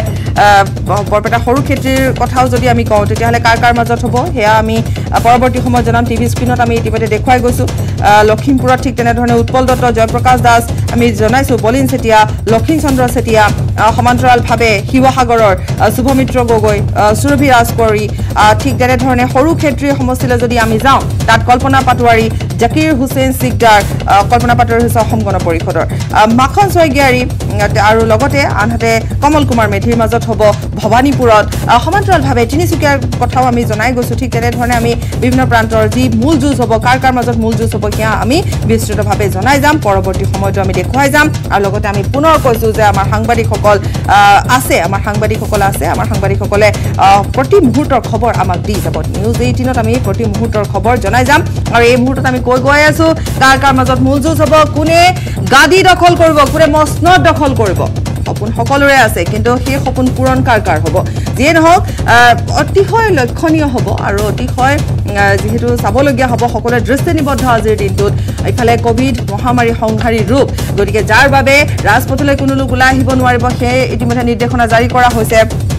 বৰপেটা সৰু খেতিৰ কথাও যদি আমি কওঁ তেতিয়াহ'লে কাৰ কাৰ মাজত হ'ব সেয়া আমি পৰৱৰ্তী সময়ত জনাম টিভি স্ক্ৰীণত আমি ইতিমধ্যে দেখুৱাই গৈছোঁ লখিমপুৰত ঠিক তেনেধৰণে উৎপল দত্ত জয়প্ৰকাশ দাস আমি জনাইছোঁ বলিন চেতিয়া লক্ষীণ চন্দ্ৰ চেতিয়া সমান্তৰালভাৱে শিৱসাগৰৰ শুভমিত্ৰ গগৈ সুৰভি ৰাজকোঁৱৰী ঠিক তেনেধৰণে সৰু ক্ষেত্ৰীৰ সমষ্টিলৈ যদি আমি যাওঁ তাত কল্পনা পাটোৱাৰী জাকিৰ হুছেইন সিকদাৰ কল্পনা পাটোৱাৰী হৈছে অসম গণ পৰিষদৰ মাখন ছয়গিয়াৰী আৰু লগতে আনহাতে কমল কুমাৰ মেধিৰ মাজত হ'ব ভৱানীপুৰত সমান্তৰালভাৱে তিনিচুকীয়াৰ কথাও আমি জনাই গৈছোঁ ঠিক তেনেধৰণে আমি বিভিন্ন প্ৰান্তৰ যি মূল যুঁজ হ'ব কাৰ কাৰ মাজত মূল যুঁজ হ'ব সেয়া আমি বিস্তৃতভাৱে জনাই যাম পৰৱৰ্তী সময়তো আমি দেখুৱাই যাম আৰু লগতে আমি পুনৰ কৈছোঁ যে আমাৰ সাংবাদিকসকল আছে আমাৰ সাংবাদিকসকল আছে আমাৰ সাংবাদিকসকলে প্ৰতি মুহূৰ্তৰ খবৰ আমাক দি যাব নিউজ এইটিনত আমি প্ৰতি মুহূৰ্তৰ খবৰ জনাই যাম আৰু এই মুহূৰ্তত আমি কৈ গৈ আছোঁ কাৰ কাৰ মাজত মূল যুঁজ হ'ব কোনে গাদী দখল কৰিব কোনে মসনদ দখল কৰিব সপোন সকলোৰে আছে কিন্তু সেই সপোন পূৰণ কাৰ কাৰ হ'ব যিয়ে নহওক অতিশয় লক্ষণীয় হ'ব আৰু অতিশয় যিহেতু চাবলগীয়া হ'ব সকলোৱে দৃষ্টি নিবদ্ধ আজিৰ দিনটোত ইফালে কোভিড মহামাৰী সংহাৰী ৰূপ গতিকে যাৰ বাবে ৰাজপথলৈ কোনো লোক ওলাই আহিব নোৱাৰিব সেই ইতিমধ্যে নিৰ্দেশনা জাৰি কৰা হৈছে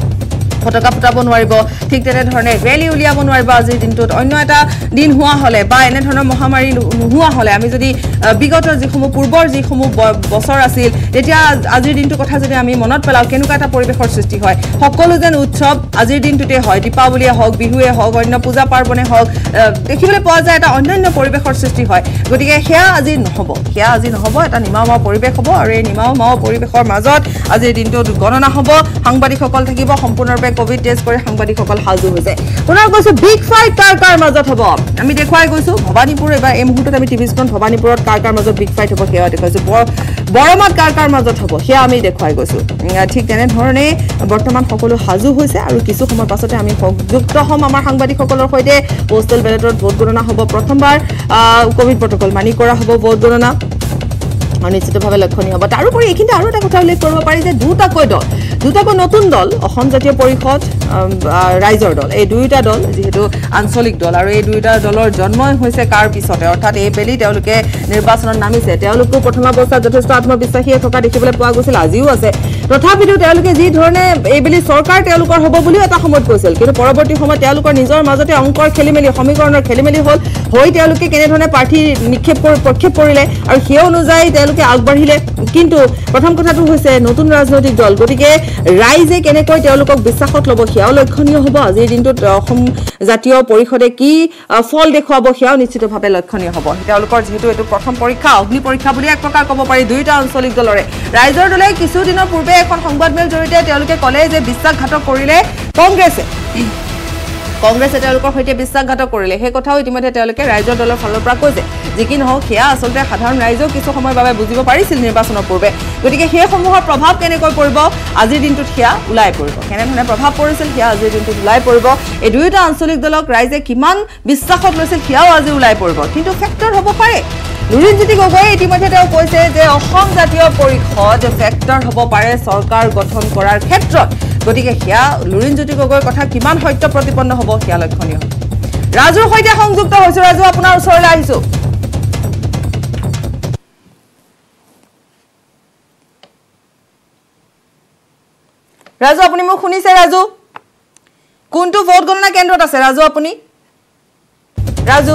ফটকা ফুটাব নোৱাৰিব ঠিক তেনেধৰণে ৰেলী উলিয়াব নোৱাৰিব আজিৰ দিনটোত অন্য এটা দিন হোৱা হ'লে বা এনেধৰণৰ মহামাৰী নোহোৱা হ'লে আমি যদি বিগত যিসমূহ পূৰ্বৰ যিসমূহ বছৰ আছিল তেতিয়া আজিৰ দিনটোৰ কথা যদি আমি মনত পেলাওঁ কেনেকুৱা এটা পৰিৱেশৰ সৃষ্টি হয় সকলো যেন উৎসৱ আজিৰ দিনটোতে হয় দীপাৱলীয়ে হওক বিহুৱে হওক অন্য পূজা পাৰ্বণে হওক দেখিবলৈ পোৱা যায় এটা অন্যান্য পৰিৱেশৰ সৃষ্টি হয় গতিকে সেয়া আজি নহ'ব সেয়া আজি নহ'ব এটা নিমাও মাও পৰিৱেশ হ'ব আৰু এই নিমাও মাও পৰিৱেশৰ মাজত আজিৰ দিনটোত গণনা হ'ব সাংবাদিকসকল থাকিব সম্পূৰ্ণৰূপে কোভিড টেষ্ট কৰি সাংবাদিকসকল সাজু হৈছে পুনৰ কৈছোঁ বিগ ফাইট কাৰ কাৰ মাজত হ'ব আমি দেখুৱাই গৈছোঁ ভৱানীপুৰ এবাৰ এই মুহূৰ্তত আমি টিভি স্ক্ৰীণ ভৱানীপুৰত কাৰ কাৰ মাজত বিগ ফাইট হ'ব সেয়া দেখুৱাইছোঁ বৰমাত কাৰ কাৰ মাজত হ'ব সেয়া আমি দেখুৱাই গৈছোঁ ঠিক তেনেধৰণে বৰ্তমান সকলো সাজু হৈছে আৰু কিছু সময়ৰ পাছতে আমি সংযুক্ত হ'ম আমাৰ সাংবাদিকসকলৰ সৈতে পোষ্টেল বেলটত ভোট গণনা হ'ব প্ৰথমবাৰ কোভিড প্ৰটকল মানি কৰা হ'ব ভোট গণনা নিশ্চিতভাৱে লক্ষণীয় হ'ব তাৰোপৰি এইখিনিতে আৰু এটা কথা উল্লেখ কৰিব পাৰি যে দুটাকৈ দল দুটাকৈ নতুন দল অসম জাতীয় পৰিষদ ৰাইজৰ দল এই দুয়োটা দল যেহেতু আঞ্চলিক দল আৰু এই দুয়োটা দলৰ জন্মই হৈছে কাৰ পিছতে অৰ্থাৎ এই বেলি তেওঁলোকে নিৰ্বাচনত নামিছে তেওঁলোকো প্ৰথম অৱস্থাত যথেষ্ট আত্মবিশ্বাসী থকা দেখিবলৈ পোৱা গৈছিল আজিও আছে তথাপিতো তেওঁলোকে যি ধৰণে এই বেলি চৰকাৰ তেওঁলোকৰ হ'ব বুলিও এটা সময়ত কৈছিল কিন্তু পৰৱৰ্তী সময়ত তেওঁলোকৰ নিজৰ মাজতে অংকৰ খেলিমেলি সমীকৰণৰ খেলিমেলি হ'ল হৈ তেওঁলোকে কেনেধৰণে প্ৰাৰ্থী নিক্ষেপ কৰি প্ৰক্ষেপ কৰিলে আৰু সেই অনুযায়ী তেওঁলোকে আগবাঢ়িলে কিন্তু প্ৰথম কথাটো হৈছে নতুন ৰাজনৈতিক দল গতিকে ৰাইজে কেনেকৈ তেওঁলোকক বিশ্বাসত ল'ব সেয়াও লক্ষণীয় হ'ব আজিৰ দিনটোত অসম জাতীয় পৰিষদে কি ফল দেখুৱাব সেয়াও নিশ্চিতভাৱে লক্ষণীয় হ'ব তেওঁলোকৰ যেহেতু এইটো প্ৰথম পৰীক্ষা অগ্নি পৰীক্ষা বুলি এক প্ৰকাৰ ক'ব পাৰি দুয়োটা আঞ্চলিক দলৰে ৰাইজৰ দলে কিছুদিনৰ পূৰ্বে এখন সংবাদমেল জৰিয়তে তেওঁলোকে ক'লে যে বিশ্বাসঘাতক কৰিলে কংগ্ৰেছে কংগ্ৰেছে তেওঁলোকৰ সৈতে বিশ্বাসঘাতক কৰিলে সেই কথাও ইতিমধ্যে তেওঁলোকে ৰাইজৰ দলৰ ফালৰ পৰা কৈছে যি কি নহওক সেয়া আচলতে সাধাৰণ ৰাইজেও কিছু সময়ৰ বাবে বুজিব পাৰিছিল নিৰ্বাচনৰ পূৰ্বে গতিকে সেইসমূহৰ প্ৰভাৱ কেনেকৈ পৰিব আজিৰ দিনটোত সেয়া ওলাই পৰিব কেনেধৰণে প্ৰভাৱ পৰিছিল সেয়া আজিৰ দিনটোত ওলাই পৰিব এই দুয়োটা আঞ্চলিক দলক ৰাইজে কিমান বিশ্বাসত লৈছিল সেয়াও আজি ওলাই পৰিব কিন্তু ফেক্টৰ হ'ব পাৰে লুৰিণজ্যোতি গগৈয়ে ইতিমধ্যে তেওঁ কৈছে যে অসম জাতীয় পৰিষদ ফেক্টৰ হ'ব পাৰে চৰকাৰ গঠন কৰাৰ ক্ষেত্ৰত গতিকে সেয়া লুৰিণজ্যোতি গগৈৰ কথা কিমান সত্য প্ৰতিপন্ন হ'ব সেয়া লক্ষণীয় ৰাজুৰ সৈতে সংযুক্ত হৈছো ৰাজু আপোনাৰ ওচৰলৈ আহিছো ৰাজু আপুনি মোক শুনিছে ৰাজু কোনটো ভোট গণনা কেন্দ্ৰত আছে ৰাজু আপুনি ৰাজু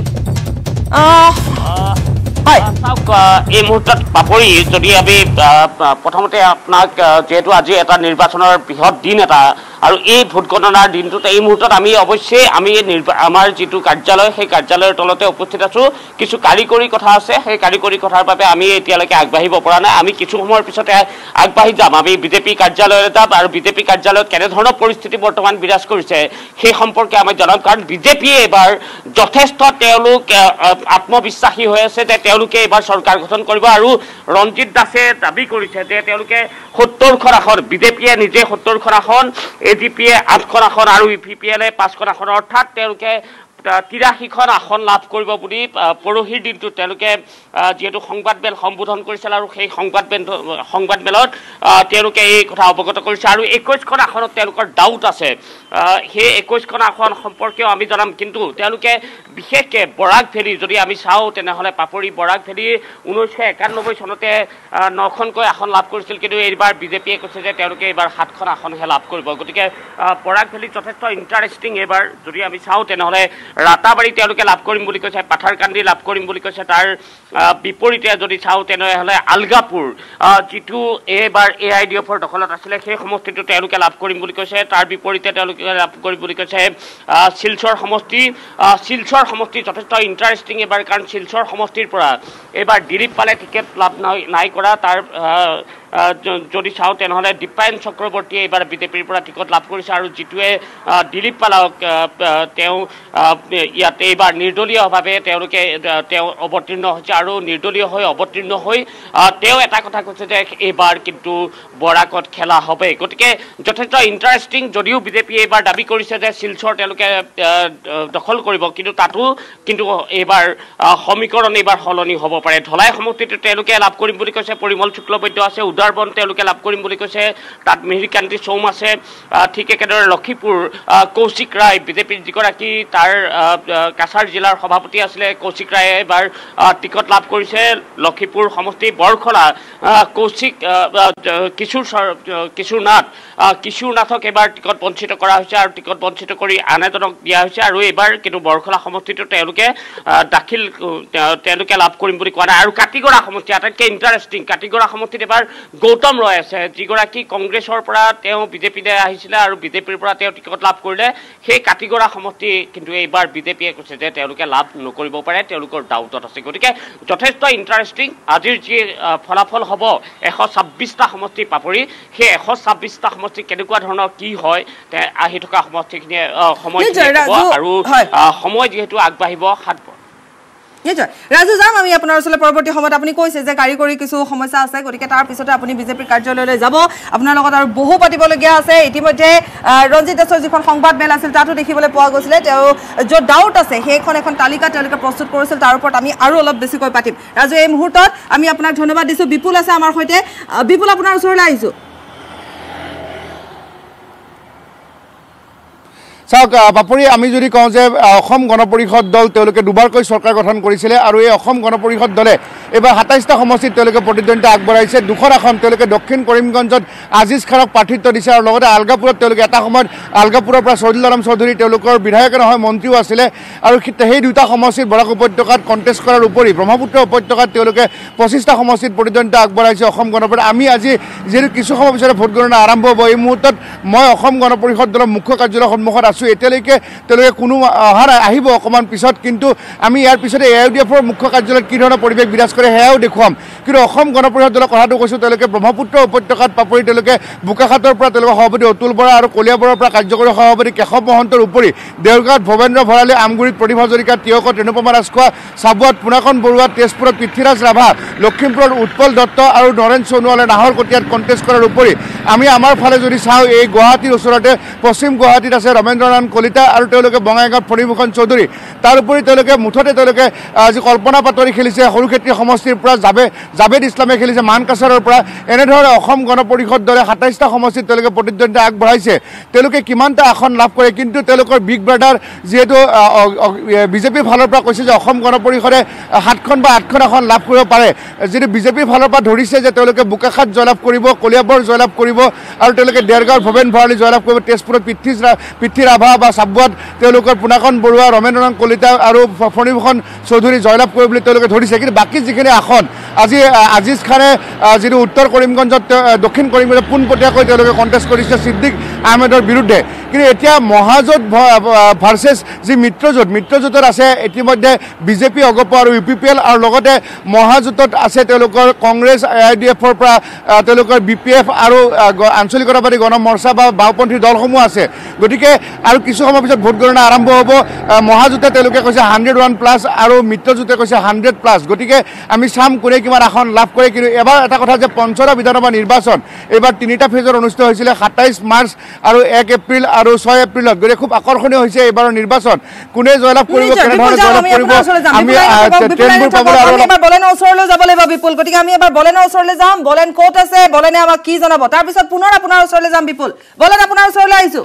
এই মুহূৰ্তত পাপৰি যদি আমি প্ৰথমতে আপোনাক যেহেতু আজি এটা নিৰ্বাচনৰ বৃহৎ দিন এটা আৰু এই ভোট গণনাৰ দিনটোত এই মুহূৰ্তত আমি অৱশ্যেই আমি আমাৰ যিটো কাৰ্যালয় সেই কাৰ্যালয়ৰ তলতে উপস্থিত আছোঁ কিছু কাৰিকৰী কথা আছে সেই কাৰিকৰী কথাৰ বাবে আমি এতিয়ালৈকে আগবাঢ়িব পৰা নাই আমি কিছু সময়ৰ পিছতে আগবাঢ়ি যাম আমি বিজেপি কাৰ্যালয়লৈ যাম আৰু বিজেপি কাৰ্যালয়ত কেনেধৰণৰ পৰিস্থিতি বৰ্তমান বিৰাজ কৰিছে সেই সম্পৰ্কে আমি জনাম কাৰণ বিজেপিয়ে এইবাৰ যথেষ্ট তেওঁলোক আত্মবিশ্বাসী হৈ আছে যে তেওঁলোকে এইবাৰ চৰকাৰ গঠন কৰিব আৰু ৰঞ্জিত দাসে দাবী কৰিছে যে তেওঁলোকে সত্তৰখন আসন বিজেপিয়ে নিজে সত্তৰখন আসন এ জি পিয়ে আঠখন আসন আৰু ই ভি পি এলে পাঁচখন আসন অৰ্থাৎ তেওঁলোকে তিৰাশীখন আসন লাভ কৰিব বুলি পৰহিৰ দিনটোত তেওঁলোকে যেহেতু সংবাদমেল সম্বোধন কৰিছিল আৰু সেই সংবাদমেল সংবাদমেলত তেওঁলোকে এই কথা অৱগত কৰিছে আৰু একৈছখন আসনত তেওঁলোকৰ ডাউট আছে সেই একৈছখন আসন সম্পৰ্কেও আমি জনাম কিন্তু তেওঁলোকে বিশেষকৈ বৰাক ভেলী যদি আমি চাওঁ তেনেহ'লে পাপৰি বৰাক ভেলী ঊনৈছশ একানব্বৈ চনতে নখনকৈ আসন লাভ কৰিছিল কিন্তু এইবাৰ বিজেপিয়ে কৈছে যে তেওঁলোকে এইবাৰ সাতখন আসনহে লাভ কৰিব গতিকে বৰাক ভেলী যথেষ্ট ইণ্টাৰেষ্টিং এইবাৰ যদি আমি চাওঁ তেনেহ'লে ৰাতাবাৰী তেওঁলোকে লাভ কৰিম বুলি কৈছে পাথাৰকান্দি লাভ কৰিম বুলি কৈছে তাৰ বিপৰীতে যদি চাওঁ তেনেহ'লে আলগাপুৰ যিটো এইবাৰ এ আই ডি এফৰ দখলত আছিলে সেই সমষ্টিটো তেওঁলোকে লাভ কৰিম বুলি কৈছে তাৰ বিপৰীতে তেওঁলোকে লাভ কৰিম বুলি কৈছে শিলচৰ সমষ্টি শিলচৰ সমষ্টি যথেষ্ট ইণ্টাৰেষ্টিং এইবাৰ কাৰণ শিলচৰ সমষ্টিৰ পৰা এইবাৰ দিলীপ পালে টিকেট লাভ নাই কৰা তাৰ যদি চাওঁ তেনেহ'লে দীপায়ন চক্ৰৱৰ্তীয়ে এইবাৰ বিজেপিৰ পৰা টিকট লাভ কৰিছে আৰু যিটোৱে দিলীপ পালক তেওঁ ইয়াতে এইবাৰ নিৰ্দলীয়ভাৱে তেওঁলোকে তেওঁ অৱতীৰ্ণ হৈছে আৰু নিৰ্দলীয় হৈ অৱতীৰ্ণ হৈ তেওঁ এটা কথা কৈছে যে এইবাৰ কিন্তু বৰাকত খেলা হবে গতিকে যথেষ্ট ইণ্টাৰেষ্টিং যদিও বিজেপিয়ে এইবাৰ দাবী কৰিছে যে শিলচৰ তেওঁলোকে দখল কৰিব কিন্তু তাতো কিন্তু এইবাৰ সমীকৰণ এইবাৰ সলনি হ'ব পাৰে ধলাই সমষ্টিটো তেওঁলোকে লাভ কৰিম বুলি কৈছে পৰিমল শুক্লবৈদ্য আছে উদাৰবন তেওঁলোকে লাভ কৰিম বুলি কৈছে তাত মিহিৰকান্তি চৌম আছে ঠিক একেদৰে লক্ষীপুৰ কৌশিক ৰায় বিজেপিৰ যিগৰাকী তাৰ কাছাৰ জিলাৰ সভাপতি আছিলে কৌশিক ৰায়ে এবাৰ টিকট লাভ কৰিছে লক্ষীপুৰ সমষ্টি বৰখলা কৌশিক কিশোৰ কিশোৰ নাথ কিশোৰ নাথক এবাৰ টিকট বঞ্চিত কৰা হৈছে আৰু টিকট বঞ্চিত কৰি আন এজনক দিয়া হৈছে আৰু এইবাৰ কিন্তু বৰখলা সমষ্টিটো তেওঁলোকে দাখিল তেওঁলোকে লাভ কৰিম বুলি কোৱা নাই আৰু কাটিগড়া সমষ্টি আটাইতকৈ ইণ্টাৰেষ্টিং কাটিগড়া সমষ্টিত এবাৰ গৌতম ৰয় আছে যিগৰাকী কংগ্ৰেছৰ পৰা তেওঁ বিজেপিলৈ আহিছিলে আৰু বিজেপিৰ পৰা তেওঁ টিকট লাভ কৰিলে সেই কাটিগড়া সমষ্টি কিন্তু এইবাৰ বিজেপিয়ে কৈছে যে তেওঁলোকে লাভ নকৰিব পাৰে তেওঁলোকৰ ডাউটত আছে গতিকে যথেষ্ট ইণ্টাৰেষ্টিং আজিৰ যি ফলাফল হ'ব এশ ছাব্বিছটা সমষ্টি পাপৰি সেই এশ ছাব্বিছটা সমষ্টি কেনেকুৱা ধৰণৰ কি হয় আহি থকা সমষ্টিখিনিয়ে সময় আৰু সময় যিহেতু আগবাঢ়িব সাত নিশ্চয় ৰাজু যাম আমি আপোনাৰ ওচৰলৈ পৰৱৰ্তী সময়ত আপুনি কৈছে যে কাৰিকৰী কিছু সমস্যা আছে গতিকে তাৰ পিছতে আপুনি বিজেপিৰ কাৰ্যালয়লৈ যাব আপোনাৰ লগত আৰু বহু পাতিবলগীয়া আছে ইতিমধ্যে ৰঞ্জিত দাসৰ যিখন সংবাদমেল আছিল তাতো দেখিবলৈ পোৱা গৈছিলে তেওঁ য'ত ডাউট আছে সেইখন এখন তালিকা তেওঁলোকে প্ৰস্তুত কৰিছিল তাৰ ওপৰত আমি আৰু অলপ বেছিকৈ পাতিম ৰাজু এই মুহূৰ্তত আমি আপোনাক ধন্যবাদ দিছোঁ বিপুল আছে আমাৰ সৈতে বিপুল আপোনাৰ ওচৰলৈ আহিছোঁ চাওক বাপুৰি আমি যদি কওঁ যে অসম গণ পৰিষদ দল তেওঁলোকে দুবাৰকৈ চৰকাৰ গঠন কৰিছিলে আৰু এই অসম গণ পৰিষদ দলে এইবাৰ সাতাইছটা সমষ্টিত তেওঁলোকে প্ৰতিদ্বন্দ্বিতা আগবঢ়াইছে দুখন আসন তেওঁলোকে দক্ষিণ কৰিমগঞ্জত আজিজ খানক প্ৰাৰ্থিত্ব দিছে আৰু লগতে আলগাপুৰত তেওঁলোকে এটা সময়ত আলগাপুৰৰ পৰা শহীদুল আলম চৌধুৰী তেওঁলোকৰ বিধায়কে নহয় মন্ত্ৰীও আছিলে আৰু সেই দুটা সমষ্টিত বৰাক উপত্যকাত কণ্টেষ্ট কৰাৰ উপৰি ব্ৰহ্মপুত্ৰ উপত্যকাত তেওঁলোকে পঁচিছটা সমষ্টিত প্ৰতিদ্বন্দ্বিতা আগবঢ়াইছে অসম গণ পৰিষদ আমি আজি যিহেতু কিছু সময় পিছতে ভোট গণনা আৰম্ভ হ'ব এই মুহূৰ্তত মই অসম গণ পৰিষদ দলৰ মুখ্য কাৰ্যালয়ৰ সন্মুখত আছোঁ এতিয়ালৈকে তেওঁলোকে কোনো অহা নাই আহিব অকণমান পিছত কিন্তু আমি ইয়াৰ পিছতে এ ইউ ডি এফৰ মুখ্য কাৰ্যালয়ত কি ধৰণৰ পৰিৱেশ বিৰাজ কৰে সেয়াও দেখুৱাম কিন্তু অসম গণ পৰিষদ দলৰ কথাটো কৈছোঁ তেওঁলোকে ব্ৰহ্মপুত্ৰ উপত্যকাত পাপৰি তেওঁলোকে বোকাখাটৰ পৰা তেওঁলোকৰ সভাপতি অতুল বৰা আৰু কলিয়াবৰৰ পৰা কাৰ্যকৰী সভাপতি কেশৱ মহন্তৰ উপৰি দেউৰগাঁৱত ভৱেন্দ্ৰ ভৰালী আমগুৰিত প্ৰতিভা হাজৰিকা তিয়কত ৰেণুপমা ৰাজখোৱা চাবুৱাত পুনাকন বৰুৱা তেজপুৰত পৃথ্বীৰাজ ৰাভা লখিমপুৰত উৎপল দত্ত আৰু নৰেন সোণোৱালে নাহৰকটীয়াত কণ্টেষ্ট কৰাৰ উপৰি আমি আমাৰ ফালে যদি চাওঁ এই গুৱাহাটীৰ ওচৰতে পশ্চিম গুৱাহাটীত আছে ৰমেন্দ্ৰনাথ কলিতা আৰু তেওঁলোকে বঙাইগাঁৱত ফণীভূষণ চৌধুৰী তাৰ উপৰি তেওঁলোকে মুঠতে তেওঁলোকে আজি কল্পনা পাটৰি খেলিছে সৰুক্ষেত্ৰী সমষ্টিৰ পৰা জাবে জাবেদ ইছলামে খেলিছে মানকাছাৰৰ পৰা এনেধৰণে অসম গণ পৰিষদ দলে সাতাইছটা সমষ্টিত তেওঁলোকে প্ৰতিদ্বন্দ্বিতা আগবঢ়াইছে তেওঁলোকে কিমানটা আসন লাভ কৰে কিন্তু তেওঁলোকৰ বিগ ব্ৰাদাৰ যিহেতু বিজেপিৰ ফালৰ পৰা কৈছে যে অসম গণ পৰিষদে সাতখন বা আঠখন আসন লাভ কৰিব পাৰে যিটো বিজেপিৰ ফালৰ পৰা ধৰিছে যে তেওঁলোকে বোকাখাট জয়লাভ কৰিব কলিয়াবৰ জয়লাভ কৰিব আৰু তেওঁলোকে দেৰগাঁৱৰ ভৱেন ভৰালী জয়লাভ কৰিব তেজপুৰত পৃথ্বী পৃথ্বী ৰাভা বা চাবুৱাত তেওঁলোকৰ পুনাকন বৰুৱা ৰমেন্দ্ৰনাথ কলিতা আৰু ফণীভূষণ চৌধুৰী জয়লাভ কৰিব বুলি তেওঁলোকে ধৰিছে কিন্তু বাকী যিখিনি আসন আজি আজিজ খানে যিটো উত্তৰ কৰিমগঞ্জত দক্ষিণ কৰিমগঞ্জত পোনপটীয়াকৈ তেওঁলোকে কণ্টেষ্ট কৰিছে ছিদ্দিক আহমেদৰ বিৰুদ্ধে কিন্তু এতিয়া মহাজোঁট ভাৰ্চেছ যি মিত্ৰজোঁট মিত্ৰজোঁটত আছে ইতিমধ্যে বিজেপি অগপ আৰু ইউ পি পি এল আৰু লগতে মহাজোঁটত আছে তেওঁলোকৰ কংগ্ৰেছ এ আই ডি এফৰ পৰা তেওঁলোকৰ বি পি এফ আৰু আঞ্চলিকতাবাদী গণ মৰ্চা বা বাওঁপন্থী দলসমূহ আছে গতিকে আৰু কিছু সময়ৰ পিছত ভোট গণনা আৰম্ভ হ'ব মহাজোঁটে তেওঁলোকে কৈছে হাণ্ড্ৰেড ওৱান প্লাছ আৰু মিত্ৰজোঁটে কৈছে হাণ্ড্ৰেড প্লাছ গতিকে আমি চাম কোনে কিমান আসন লাভ কৰে কিন্তু এবাৰ এটা কথা যে পঞ্চৰা বিধানসভা নিৰ্বাচন এইবাৰ তিনিটা ফেজত অনুষ্ঠিত হৈছিলে সাতাইছ মাৰ্চ আৰু এক এপ্ৰিল আৰু ছয় এপ্ৰিলত গতিকে খুব আকৰ্ষণীয় হৈছে এইবাৰৰ নিৰ্বাচন কোনে জয়লাভ কৰিব কেনেধৰণে জয়লাভ কৰিব আমি ট্ৰেইনবোৰ পাবলৈ আৰু এবাৰ বলেনৰ ওচৰলৈ যাব লাগিব বিপুল গতিকে আমি এবাৰ বলেনৰ ওচৰলৈ যাম বলেন ক'ত আছে বলেনে আমাক কি জনাব তাৰপিছত পুনৰ আপোনাৰ ওচৰলৈ যাম বিপুল বলেন আপোনাৰ ওচৰলৈ আহিছোঁ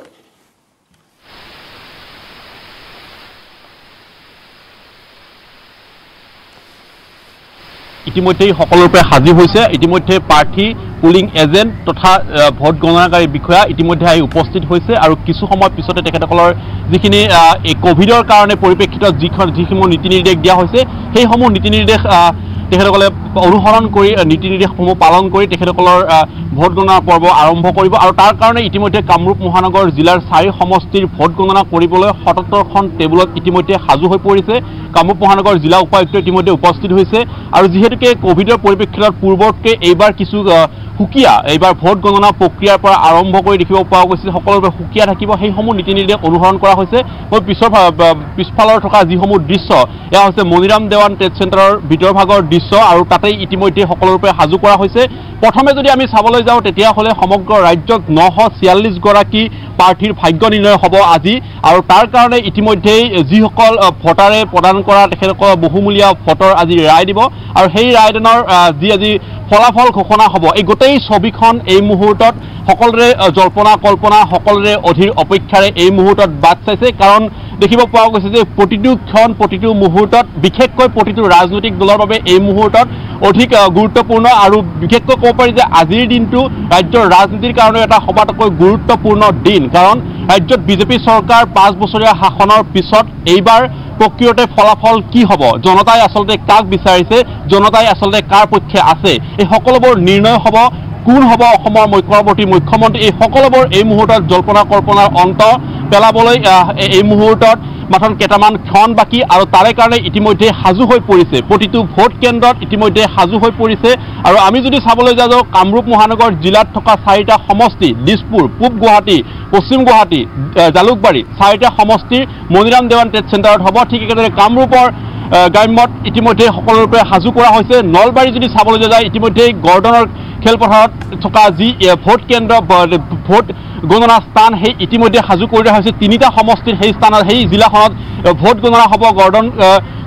ইতিমধ্যে সকলোৰ পৰা হাজিৰ হৈছে ইতিমধ্যে প্ৰাৰ্থী পুলিং এজেণ্ট তথা ভোট গণনাকাৰী বিষয়া ইতিমধ্যে আহি উপস্থিত হৈছে আৰু কিছু সময় পিছতে তেখেতসকলৰ যিখিনি এই কোভিডৰ কাৰণে পৰিপ্ৰেক্ষিতত যিখন যিসমূহ নীতি নিৰ্দেশ দিয়া হৈছে সেইসমূহ নীতি নিৰ্দেশ তেখেতসকলে অনুসৰণ কৰি নীতি নিৰ্দেশসমূহ পালন কৰি তেখেতসকলৰ ভোট গণনা পৰ্ব আৰম্ভ কৰিব আৰু তাৰ কাৰণে ইতিমধ্যে কামৰূপ মহানগৰ জিলাৰ চাৰি সমষ্টিৰ ভোট গণনা কৰিবলৈ সত্তৰখন টেবুলত ইতিমধ্যে সাজু হৈ পৰিছে কামৰূপ মহানগৰ জিলা উপায়ুক্ত ইতিমধ্যে উপস্থিত হৈছে আৰু যিহেতুকে কোভিডৰ পৰিপ্ৰেক্ষিতত পূৰ্বতকৈ এইবাৰ কিছু সুকীয়া এইবাৰ ভোট গণনা প্ৰক্ৰিয়াৰ পৰা আৰম্ভ কৰি দেখিব পোৱা গৈছে সকলোৰে সুকীয়া থাকিব সেইসমূহ নীতি নিৰ্দেশ অনুসৰণ কৰা হৈছে মই পিছৰ পিছফালৰ থকা যিসমূহ দৃশ্য এয়া হৈছে মণিৰাম দেৱান ট্ৰেড চেণ্টাৰৰ ভিতৰভাগৰ দৃশ্য আৰু তাতেই ইতিমধ্যে সকলোৰে পৰা সাজু কৰা হৈছে প্ৰথমে যদি আমি চাবলৈ যাওঁ তেতিয়াহ'লে সমগ্ৰ ৰাজ্যত নশ ছিয়াল্লিছ গৰাকী প্ৰাৰ্থীৰ ভাগ্য নিৰ্ণয় হ'ব আজি আৰু তাৰ কাৰণে ইতিমধ্যেই যিসকল ভোটাৰে প্ৰদান কৰা তেখেতসকলৰ বহুমূলীয়া ভোটৰ আজি ৰায় দিব আৰু সেই ৰায়দানৰ যি আজি ফলাফল ঘোষণা হ'ব এই গোটেই ছবিখন এই মুহূৰ্তত সকলোৰে জল্পনা কল্পনা সকলোৰে অধীৰ অপেক্ষাৰে এই মুহূৰ্তত বাট চাইছে কাৰণ দেখিব পোৱা গৈছে যে প্ৰতিটো ক্ষণ প্ৰতিটো মুহূৰ্তত বিশেষকৈ প্ৰতিটো ৰাজনৈতিক দলৰ বাবে এই মুহূৰ্তত অধিক গুৰুত্বপূৰ্ণ আৰু বিশেষকৈ ক'ব পাৰি যে আজিৰ দিনটো ৰাজ্যৰ ৰাজনীতিৰ কাৰণে এটা সবাতোকৈ গুৰুত্বপূৰ্ণ দিন কাৰণ ৰাজ্যত বিজেপি চৰকাৰ পাঁচ বছৰীয়া শাসনৰ পিছত এইবাৰ প্ৰকৃততে ফলাফল কি হ'ব জনতাই আচলতে কাক বিচাৰিছে জনতাই আচলতে কাৰ পক্ষে আছে এই সকলোবোৰ নিৰ্ণয় হ'ব কোন হ'ব অসমৰ পৰৱৰ্তী মুখ্যমন্ত্ৰী এই সকলোবোৰ এই মুহূৰ্তত জল্পনা কল্পনাৰ অন্ত পেলাবলৈ এই মুহূৰ্তত মাত্ৰ কেইটামান ক্ষণ বাকী আৰু তাৰে কাৰণে ইতিমধ্যে সাজু হৈ পৰিছে প্ৰতিটো ভোট কেন্দ্ৰত ইতিমধ্যে সাজু হৈ পৰিছে আৰু আমি যদি চাবলৈ যাওঁ কামৰূপ মহানগৰ জিলাত থকা চাৰিটা সমষ্টি দিছপুৰ পূব গুৱাহাটী পশ্চিম গুৱাহাটী জালুকবাৰী চাৰিটা সমষ্টিৰ মণিৰাম দেৱান ট্ৰেড চেণ্টাৰত হ'ব ঠিক একেদৰে কামৰূপৰ গ্ৰাম্যত ইতিমধ্যে সকলোৰে পৰা সাজু কৰা হৈছে নলবাৰী যদি চাবলৈ যায় ইতিমধ্যে গৰ্ডনৰ খেলপথাৰত থকা যি ভোট কেন্দ্ৰ ভোট গণনা স্থান সেই ইতিমধ্যে সাজু কৰি দিয়া হৈছে তিনিটা সমষ্টিৰ সেই স্থানত সেই জিলাখনত ভোট গণনা হ'ব গৰ্ডন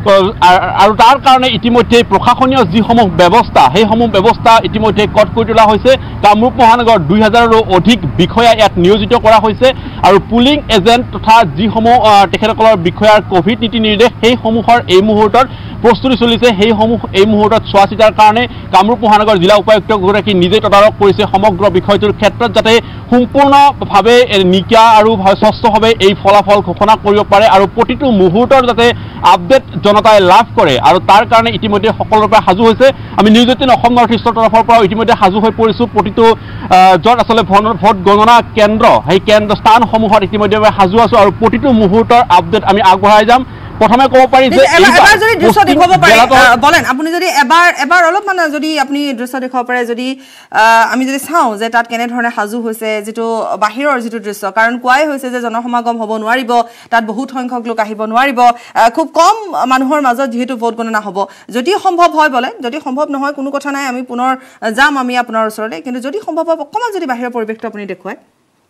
আৰু তাৰ কাৰণে ইতিমধ্যে প্ৰশাসনীয় যিসমূহ ব্যৱস্থা সেইসমূহ ব্যৱস্থা ইতিমধ্যে কট কৰি তোলা হৈছে কামৰূপ মহানগৰ দুই হাজাৰৰো অধিক বিষয়া ইয়াত নিয়োজিত কৰা হৈছে আৰু পুলিং এজেণ্ট তথা যিসমূহ তেখেতসকলৰ বিষয়াৰ কোভিড নীতি নিৰ্দেশ সেইসমূহৰ এই মুহূৰ্তত প্ৰস্তুতি চলিছে সেইসমূহ এই মুহূৰ্তত চোৱা চিতাৰ কাৰণে কামৰূপ মহানগৰ জিলা উপায়ুক্তগৰাকী নিজে তদাৰক কৰিছে সমগ্ৰ বিষয়টোৰ ক্ষেত্ৰত যাতে সম্পূৰ্ণভাৱে নিকা আৰু স্বচ্ছভাৱে এই ফলাফল ঘোষণা কৰিব পাৰে আৰু প্ৰতিটো মুহূৰ্তৰ যাতে আপডেট জনতাই লাভ কৰে আৰু তাৰ কাৰণে ইতিমধ্যে সকলোৰে পৰা সাজু হৈছে আমি নিউজ এইটিন অসম নৰ্থ ইষ্টৰ তৰফৰ পৰা ইতিমধ্যে সাজু হৈ পৰিছোঁ প্ৰতিটো য'ত আচলতে ভোট গণনা কেন্দ্ৰ সেই কেন্দ্ৰ স্থানসমূহত ইতিমধ্যে সাজু আছোঁ আৰু প্ৰতিটো মুহূৰ্তৰ আপডেট আমি আগবঢ়াই যাম প্ৰথমে ক'ব পাৰি যে এবাৰ যদি দৃশ্য দেখুৱাব পাৰে বলেন আপুনি যদি এবাৰ এবাৰ অলপমান যদি আপুনি দৃশ্য দেখুৱাব পাৰে যদি আমি যদি চাওঁ যে তাত কেনেধৰণে সাজু হৈছে যিটো বাহিৰৰ যিটো দৃশ্য কাৰণ কোৱাই হৈছে যে জনসমাগম হ'ব নোৱাৰিব তাত বহুত সংখ্যক লোক আহিব নোৱাৰিব খুব কম মানুহৰ মাজত যিহেতু ভোট গণনা হ'ব যদি সম্ভৱ হয় বলে যদি সম্ভৱ নহয় কোনো কথা নাই আমি পুনৰ যাম আমি আপোনাৰ ওচৰলৈ কিন্তু যদি সম্ভৱ হয় অকণমান যদি বাহিৰৰ পৰিৱেশটো আপুনি দেখুৱায়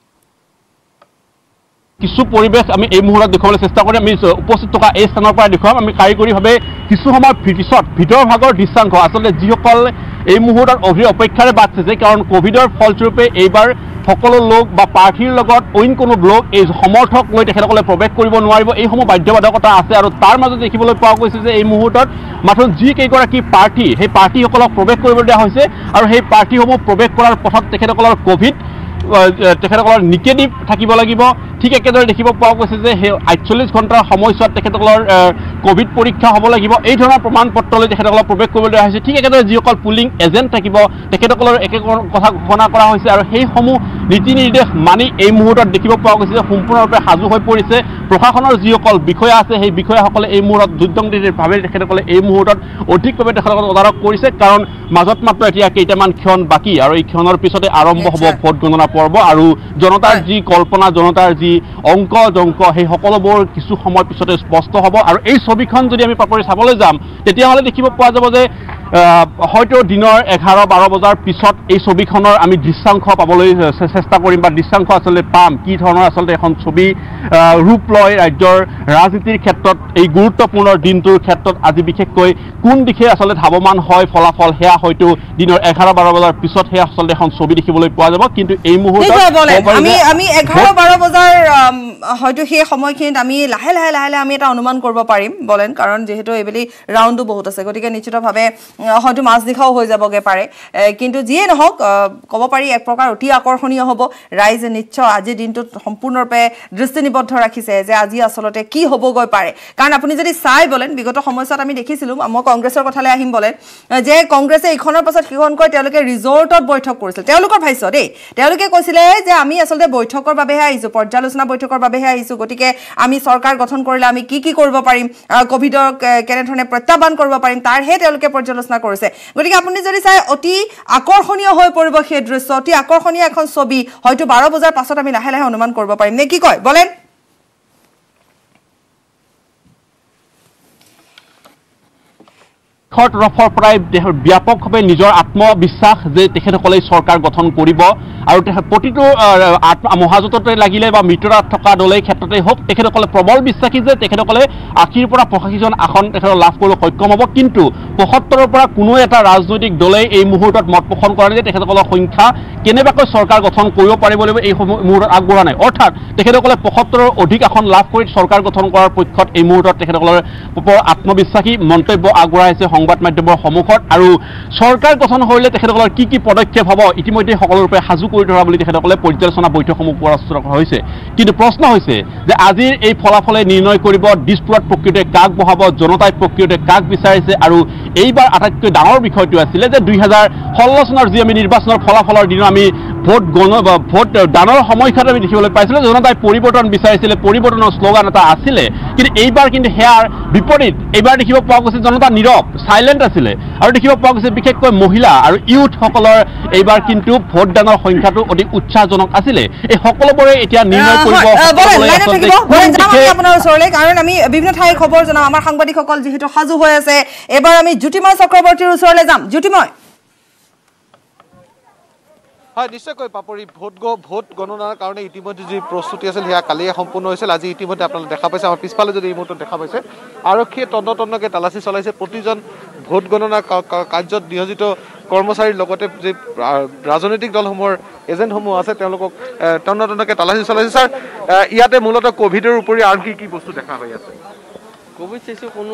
কিছু পৰিৱেশ আমি এই মুহূৰ্তত দেখুৱাবলৈ চেষ্টা কৰিম আমি উপস্থিত থকা এই স্থানৰ পৰা দেখুৱাম আমি কাৰিকৰীভাৱে কিছু সময় পিছত ভিতৰ ভাগৰ দৃশ্যাংশ আচলতে যিসকল এই মুহূৰ্তত অভিৰ অপেক্ষাৰে বাট চাইছে কাৰণ কোভিডৰ ফলস্বৰূপে এইবাৰ সকলো লোক বা প্ৰাৰ্থীৰ লগত অইন কোনো লোক এই সমৰ্থক লৈ তেখেতসকলে প্ৰৱেশ কৰিব নোৱাৰিব এইসমূহ বাধ্যবাধকতা আছে আৰু তাৰ মাজত দেখিবলৈ পোৱা গৈছে যে এই মুহূৰ্তত মাত্ৰ যি কেইগৰাকী প্ৰাৰ্থী সেই প্ৰাৰ্থীসকলক প্ৰৱেশ কৰিব দিয়া হৈছে আৰু সেই প্ৰাৰ্থীসমূহ প্ৰৱেশ কৰাৰ পথত তেখেতসকলৰ কোভিড তেখেতসকলৰ নিগেটিভ থাকিব লাগিব ঠিক একেদৰে দেখিব পোৱা গৈছে যে সেই আঠচল্লিছ ঘণ্টাৰ সময়ছোৱাত তেখেতসকলৰ কোভিড পৰীক্ষা হ'ব লাগিব এই ধৰণৰ প্ৰমাণ পত্ৰ লৈ তেখেতসকলক প্ৰৱেশ কৰিব দিয়া হৈছে ঠিক একেদৰে যিসকল পুলিং এজেণ্ট থাকিব তেখেতসকলৰ একে কথা ঘোষণা কৰা হৈছে আৰু সেইসমূহ নীতি নিৰ্দেশ মানি এই মুহূৰ্তত দেখিব পোৱা গৈছে যে সম্পূৰ্ণৰূপে সাজু হৈ পৰিছে প্ৰশাসনৰ যিসকল বিষয়া আছে সেই বিষয়াসকলে এই মুহূৰ্তত যুদ্ধংগীভাৱে তেখেতসকলে এই মুহূৰ্তত অধিকভাৱে তেখেতসকলক তদাৰক কৰিছে কাৰণ মাজত মাত্ৰ এতিয়া কেইটামান ক্ষণ বাকী আৰু এই ক্ষণৰ পিছতে আৰম্ভ হ'ব ভোট গণনা পৰ্ব আৰু জনতাৰ যি কল্পনা জনতাৰ যি অংক জংক সেই সকলোবোৰ কিছু সময় পিছতে স্পষ্ট হ'ব আৰু এই ছবিখন যদি আমি পাপৰি চাবলৈ যাম তেতিয়াহ'লে দেখিব পোৱা যাব যে হয়তো দিনৰ এঘাৰ বাৰ বজাৰ পিছত এই ছবিখনৰ আমি দৃশ্যাংশ পাবলৈ চেষ্টা কৰিম বা দৃশ্যাংশ আচলতে পাম কি ধৰণৰ আচলতে এখন ছবি ৰূপ লয় ৰাজ্যৰ ৰাজনীতিৰ ক্ষেত্ৰত এই গুৰুত্বপূৰ্ণ দিনটোৰ ক্ষেত্ৰত আজি বিশেষকৈ কোন দিশে আচলতে ধাৱমান হয় ফলাফল সেয়া হয়তো দিনৰ এঘাৰ বাৰ বজাৰ পিছত সেয়া আচলতে এখন ছবি দেখিবলৈ পোৱা যাব কিন্তু এই মুহূৰ্তত আমি আমি এঘাৰ বাৰ বজাৰ হয়তো সেই সময়খিনিত আমি লাহে লাহে লাহে লাহে আমি এটা অনুমান কৰিব পাৰিম বলেন কাৰণ যিহেতু এইবেলি ৰাউণ্ডো বহুত আছে গতিকে নিশ্চিতভাৱে হয়তো মাছ নিশাও হৈ যাবগে পাৰে কিন্তু যিয়ে নহওক ক'ব পাৰি এক প্ৰকাৰ অতি আকৰ্ষণীয় হ'ব ৰাইজে নিশ্চয় আজিৰ দিনটোত সম্পূৰ্ণৰূপে দৃষ্টি নিবদ্ধ ৰাখিছে যে আজি আচলতে কি হ'বগৈ পাৰে কাৰণ আপুনি যদি চাই বলেন বিগত সময়ছোৱাত আমি দেখিছিলোঁ মই কংগ্ৰেছৰ কথালৈ আহিম বলেন যে কংগ্ৰেছে ইখনৰ পাছত সিখনকৈ তেওঁলোকে ৰিজৰ্টত বৈঠক কৰিছিল তেওঁলোকৰ ভাষ্য দেই তেওঁলোকে কৈছিলে যে আমি আচলতে বৈঠকৰ বাবেহে আহিছোঁ পৰ্যালোচনা বৈঠকৰ বাবেহে আহিছোঁ গতিকে আমি চৰকাৰ গঠন কৰিলে আমি কি কি কৰিব পাৰিম কোভিডৰ কেনেধৰণে প্ৰত্যাহ্বান কৰিব পাৰিম তাৰহে তেওঁলোকে পৰ্যালোচনা কৰিছে গতিকে আপুনি যদি চাই অতি আকৰ্ষণীয় হৈ পৰিব সেই দৃশ্য অতি আকৰ্ষণীয় এখন ছবি হয়তো বাৰ বজাৰ পাছত আমি লাহে লাহে অনুমান কৰিব পাৰিম নে কি কয় বলেন তৰফৰ পৰাই ব্যাপকভাৱে নিজৰ আত্মবিশ্বাস যে তেখেতসকলে চৰকাৰ গঠন কৰিব আৰু প্ৰতিটো মহাজোঁটতে লাগিলে বা মিত্ৰতাত থকা দলেই ক্ষেত্ৰতে হওক তেখেতসকলে প্ৰবল বিশ্বাসী যে তেখেতসকলে আশীৰ পৰা পঁচাশীজন আসন তেখেতক লাভ কৰিবলৈ সক্ষম হ'ব কিন্তু পঁয়সত্তৰৰ পৰা কোনো এটা ৰাজনৈতিক দলে এই মুহূৰ্তত মত পোষণ কৰা নাই যে তেখেতসকলৰ সংখ্যা কেনেবাকৈ চৰকাৰ গঠন কৰিব পাৰিব লাগিব এই মুহূৰ্তত আগবঢ়া নাই অৰ্থাৎ তেখেতসকলে পঁয়সত্তৰৰ অধিক আসন লাভ কৰি চৰকাৰ গঠন কৰাৰ পক্ষত এই মুহূৰ্তত তেখেতসকলৰ ওপৰত আত্মবিশ্বাসী মন্তব্য আগবঢ়াইছে সংবাদ মাধ্যমৰ সন্মুখত আৰু চৰকাৰ গঠন হ'লে তেখেতসকলৰ কি কি পদক্ষেপ হ'ব ইতিমধ্যে সকলোৰূপে সাজু কৰি ধৰা বুলি তেখেতসকলে পৰ্যালোচনা বৈঠকসমূহ প্ৰস্তুত কৰা হৈছে কিন্তু প্ৰশ্ন হৈছে যে আজিৰ এই ফলাফলে নিৰ্ণয় কৰিব দিছপুৰত প্ৰকৃততে কাক বহাব জনতাই প্ৰকৃততে কাক বিচাৰিছে আৰু এইবাৰ আটাইতকৈ ডাঙৰ বিষয়টো আছিলে যে দুই হাজাৰ ষোল্ল চনৰ যি আমি নিৰ্বাচনৰ ফলাফলৰ দিনা আমি ভোট গণ ভোট দানৰ সময়খাত আমি দেখিবলৈ পাইছিলোঁ জনতাই পৰিৱৰ্তন বিচাৰিছিলে পৰিৱৰ্তনৰ শ্লোগান এটা আছিলে কিন্তু এইবাৰ কিন্তু সেয়াৰ বিপৰীত এইবাৰ দেখিব পোৱা গৈছে জনতা নীৰৱ চাইলেণ্ট আছিলে আৰু দেখিব পোৱা গৈছে বিশেষকৈ মহিলা আৰু ইউথসকলৰ এইবাৰ কিন্তু ভোটদানৰ সংখ্যাটো অধিক উৎসাহজনক আছিলে এই সকলোবোৰে এতিয়া নিৰ্ণয় কৰিব আপোনাৰ ওচৰলৈ কাৰণ আমি বিভিন্ন ঠাইৰ খবৰ জনাম আমাৰ সাংবাদিকসকল যিহেতু সাজু হৈ আছে এবাৰ আমি জ্যোতিময় চক্ৰৱৰ্তীৰ ওচৰলৈ যাম জ্যোতিময় হয় নিশ্চয়কৈ পাপৰি ভোট ভোট গণনাৰ কাৰণে ইতিমধ্যে যি প্ৰস্তুতি আছিল সেয়া কালিয়ে সম্পূৰ্ণ হৈছিল আজি ইতিমধ্যে আপোনালোকে দেখা পাইছে আমাৰ পিছফালে যদি এই মুহূৰ্তত দেখা পাইছে আৰক্ষীয়ে তন্ন তন্নকৈ তালাচী চলাইছে প্ৰতিজন ভোট গণনা কাৰ্যত নিয়োজিত কৰ্মচাৰীৰ লগতে যি ৰাজনৈতিক দলসমূহৰ এজেণ্টসমূহ আছে তেওঁলোকক তন্ন তন্নকৈ তালাচী চলাইছে ছাৰ ইয়াতে মূলতঃ কোভিডৰ উপৰি আৰু কি কি বস্তু দেখা হৈ আছে কোভিড চাইছো কোনো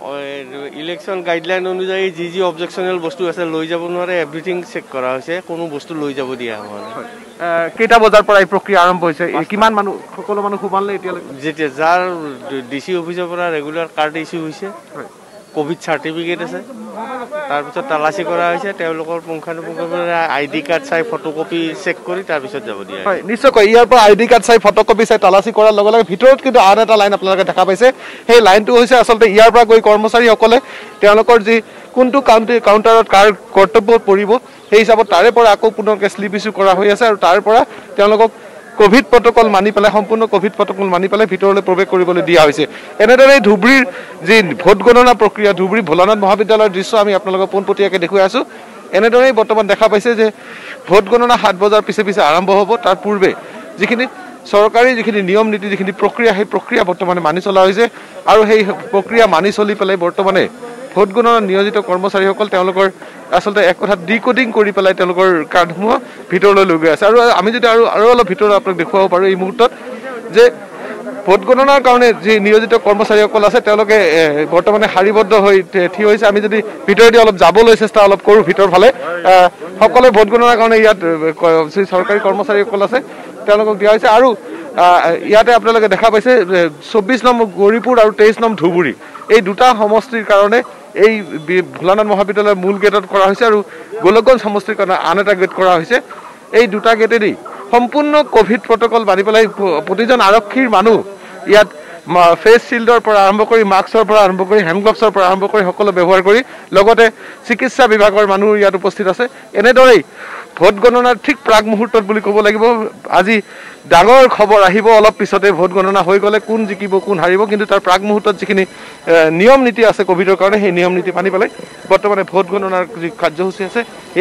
ইলেকশ্যন গাইডলাইন অনুযায়ী যি যি অবজেকশ্যনেল বস্তু আছে লৈ যাব নোৱাৰে এভৰিথিং চেক কৰা হৈছে কোনো বস্তু লৈ যাব দিয়া হোৱা নাই কেইটা বজাৰ পৰা এই প্ৰক্ৰিয়া আৰম্ভ হৈছে কিমান মানুহ সকলো মানুহ সোমালে এতিয়ালৈকে যেতিয়া যাৰ ডি চি অফিচৰ পৰা ৰেগুলাৰ কাৰ্ড ইছ্যু হৈছে কোভিড চাৰ্টিফিকেট আছে তাৰপিছত তালাচী কৰা হৈছে তেওঁলোকৰ পুংখানুপুংখভাৱে আই ডি কাৰ্ড চাই ফটোকপি চেক কৰি তাৰপিছত যাব দিয়া হয় নিশ্চয়কৈ ইয়াৰ পৰা আই ডি কাৰ্ড চাই ফটোকপি চাই তালাচী কৰাৰ লগে লগে ভিতৰত কিন্তু আন এটা লাইন আপোনালোকে দেখা পাইছে সেই লাইনটো হৈছে আচলতে ইয়াৰ পৰা গৈ কৰ্মচাৰীসকলে তেওঁলোকৰ যি কোনটো কাউণ্টি কাউণ্টাৰত কাৰ কৰ্তব্য পৰিব সেই হিচাপত তাৰে পৰা আকৌ পুনৰকৈ শ্লিপ ইছ্যু কৰা হৈ আছে আৰু তাৰ পৰা তেওঁলোকক কোভিড প্ৰটকল মানি পেলাই সম্পূৰ্ণ কোভিড প্ৰটকল মানি পেলাই ভিতৰলৈ প্ৰৱেশ কৰিবলৈ দিয়া হৈছে এনেদৰে ধুবুৰীৰ যি ভোট গণনা প্ৰক্ৰিয়া ধুবুৰী ভোলানাথ মহাবিদ্যালয়ৰ দৃশ্য আমি আপোনালোকক পোনপটীয়াকৈ দেখুৱাই আছোঁ এনেদৰেই বৰ্তমান দেখা পাইছে যে ভোট গণনা সাত বজাৰ পিছে পিছে আৰম্ভ হ'ব তাৰ পূৰ্বে যিখিনি চৰকাৰী যিখিনি নিয়ম নীতি যিখিনি প্ৰক্ৰিয়া সেই প্ৰক্ৰিয়া বৰ্তমানে মানি চলা হৈছে আৰু সেই প্ৰক্ৰিয়া মানি চলি পেলাই বৰ্তমানে ভোট গণনা নিয়োজিত কৰ্মচাৰীসকল তেওঁলোকৰ আচলতে এক কথাত ডিকোডিং কৰি পেলাই তেওঁলোকৰ কাৰ্ডসমূহ ভিতৰলৈ লৈ গৈ আছে আৰু আমি যদি আৰু আৰু অলপ ভিতৰত আপোনাক দেখুৱাব পাৰোঁ এই মুহূৰ্তত যে ভোট গণনাৰ কাৰণে যি নিয়োজিত কৰ্মচাৰীসকল আছে তেওঁলোকে বৰ্তমানে শাৰীবদ্ধ হৈ থিয় হৈছে আমি যদি ভিতৰেদি অলপ যাবলৈ চেষ্টা অলপ কৰোঁ ভিতৰ ফালে সকলোৱে ভোট গণনাৰ কাৰণে ইয়াত যি চৰকাৰী কৰ্মচাৰীসকল আছে তেওঁলোকক দিয়া হৈছে আৰু ইয়াতে আপোনালোকে দেখা পাইছে চৌব্বিছ নম্বৰ গৌৰীপুৰ আৰু তেইছ নম্বৰ ধুবুৰী এই দুটা সমষ্টিৰ কাৰণে এই ভোলানাথ মহাবিদ্যালয়ৰ মূল গেটত কৰা হৈছে আৰু গোলকগঞ্জ সমষ্টিৰ কাৰণে আন এটা গেট কৰা হৈছে এই দুটা গেটেদি সম্পূৰ্ণ কোভিড প্ৰটকল মানি পেলাই প্ৰতিজন আৰক্ষীৰ মানুহ ইয়াত ফেচ শ্বিল্ডৰ পৰা আৰম্ভ কৰি মাস্কৰ পৰা আৰম্ভ কৰি হেণ্ড গ্লভছৰ পৰা আৰম্ভ কৰি সকলো ব্যৱহাৰ কৰি লগতে চিকিৎসা বিভাগৰ মানুহ ইয়াত উপস্থিত আছে এনেদৰেই ভোট গণনাৰ ঠিক প্ৰাক মুহূৰ্তত বুলি ক'ব লাগিব আজি ডাঙৰ খবৰ আহিব অলপ পিছতে ভোট গণনা হৈ গ'লে কোন জিকিব কোন হাৰিব কিন্তু তাৰ প্ৰাক মুহূৰ্তত যিখিনি নিয়ম নীতি আছে কোভিডৰ কাৰণে সেই নিয়ম নীতি মানি পেলাই বৰ্তমানে ভোট গণনাৰ যি কাৰ্যসূচী আছে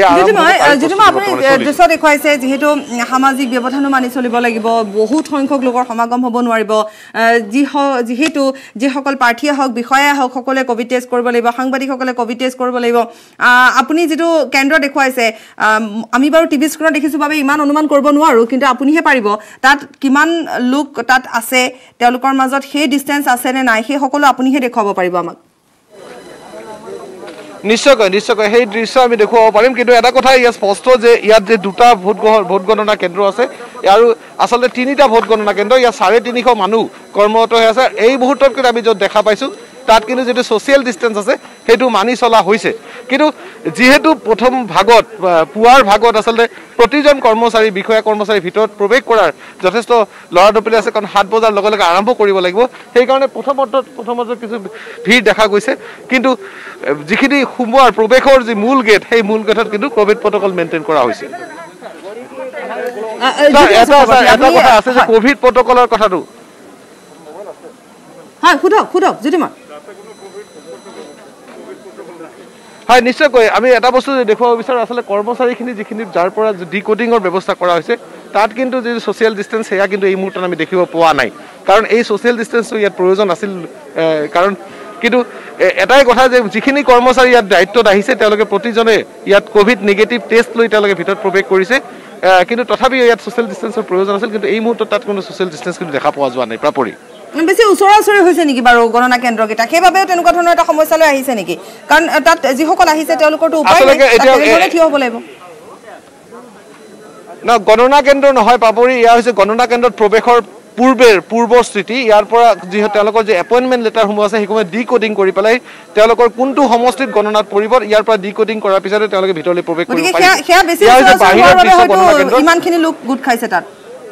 যিটো আপুনি দৃশ্য দেখুৱাইছে যিহেতু সামাজিক ব্যৱধানো মানি চলিব লাগিব বহুত সংখ্যক লোকৰ সমাগম হ'ব নোৱাৰিব যি যিহেতু যিসকল প্ৰাৰ্থীয়ে হওক বিষয়াই হওক সকলোৱে কোভিড টেষ্ট কৰিব লাগিব সাংবাদিকসকলে কোভিড টেষ্ট কৰিব লাগিব আপুনি যিটো কেন্দ্ৰ দেখুৱাইছে আমি বাৰু টিভি স্ক্ৰীণত দেখিছোঁ বাবে ইমান অনুমান কৰিব নোৱাৰোঁ কিন্তু আপুনিহে পাৰিব তাত কিমান লোক তাত আছে তেওঁলোকৰ মাজত সেই ডিষ্টেঞ্চ আছে নে নাই সেই সকলো আপুনিহে দেখুৱাব পাৰিব আমাক নিশ্চয়কৈ নিশ্চয়কৈ সেই দৃশ্য আমি দেখুৱাব পাৰিম কিন্তু এটা কথা ইয়াত স্পষ্ট যে ইয়াত যে দুটা ভোট ভোট গণনা কেন্দ্ৰ আছে আৰু আচলতে তিনিটা ভোট গণনা কেন্দ্ৰ ইয়াত চাৰে তিনিশ মানুহ কৰ্মৰত হৈ আছে এই মুহূৰ্তত কিন্তু আমি য'ত দেখা পাইছোঁ তাত কিন্তু যিটো ছ'চিয়েল ডিষ্টেঞ্চ আছে সেইটো মানি চলা হৈছে কিন্তু যিহেতু প্ৰথম ভাগত পুৱাৰ ভাগত আচলতে প্ৰতিজন কৰ্মচাৰী বিষয়া কৰ্মচাৰীৰ ভিতৰত প্ৰৱেশ কৰাৰ যথেষ্ট লৰা দপলি আছে কাৰণ সাত বজাৰ লগে লগে আৰম্ভ কৰিব লাগিব সেইকাৰণে প্ৰথমত প্ৰথমত কিছু ভিৰ দেখা গৈছে কিন্তু যিখিনি সোমোৱাৰ প্ৰৱেশৰ যি মূল গেট সেই মূল গেটত কিন্তু কোভিড প্ৰটকল মেইনটেইন কৰা হৈছে এটা এটা কথা আছে যে কোভিড প্ৰটকলৰ কথাটো হয় সুধক সুধক জ্যোতিমা হয় নিশ্চয়কৈ আমি এটা বস্তু দেখুৱাব বিচাৰোঁ আচলতে কৰ্মচাৰীখিনি যিখিনি যাৰ পৰা ডিকোডিঙৰ ব্যৱস্থা কৰা হৈছে তাত কিন্তু যি ছ'চিয়েল ডিষ্টেঞ্চ সেয়া কিন্তু এই মুহূৰ্তত আমি দেখিব পোৱা নাই কাৰণ এই ছ'চিয়েল ডিষ্টেঞ্চটো ইয়াত প্ৰয়োজন আছিল কাৰণ কিন্তু এটাই কথা যে যিখিনি কৰ্মচাৰী ইয়াত দায়িত্বত আহিছে তেওঁলোকে প্ৰতিজনে ইয়াত কোভিড নিগেটিভ টেষ্ট লৈ তেওঁলোকে ভিতৰত প্ৰৱেশ কৰিছে কিন্তু তথাপিও ইয়াত ছ'চিয়েল ডিষ্টেঞ্চৰ প্ৰয়োজন আছিল কিন্তু এই মুহূৰ্তত তাত কোনো ছ'চিয়েল ডিষ্টেঞ্চ কিন্তু দেখা পোৱা যোৱা নাই প্ৰাপৰি বেছি ওচৰা ওচৰি হৈছে নেকি বাৰু গণনা কেন্দ্ৰকেইটা সেইবাবেও তেনেকুৱা ধৰণৰ এটা সমস্যালৈ আহিছে নেকি কাৰণ তাত যিসকল আহিছে তেওঁলোকৰতো উপায় নাই থিয় হ'ব লাগিব না গণনা কেন্দ্ৰ নহয় পাপৰি ইয়াৰ হৈছে গণনা কেন্দ্ৰত প্ৰৱেশৰ পূৰ্বেৰ পূৰ্বৰ স্থিতি ইয়াৰ পৰা যিহেতু তেওঁলোকৰ যে এপইণ্টমেণ্ট লেটাৰসমূহ আছে সেইসমূহ ডিকোডিং কৰি পেলাই তেওঁলোকৰ কোনটো সমষ্টিত গণনাত পৰিব ইয়াৰ পৰা ডিকোডিং কৰাৰ পিছতে তেওঁলোকে ভিতৰলৈ প্ৰৱেশ কৰিব পাৰিব ইমানখিনি লোক গোট খাইছে তাত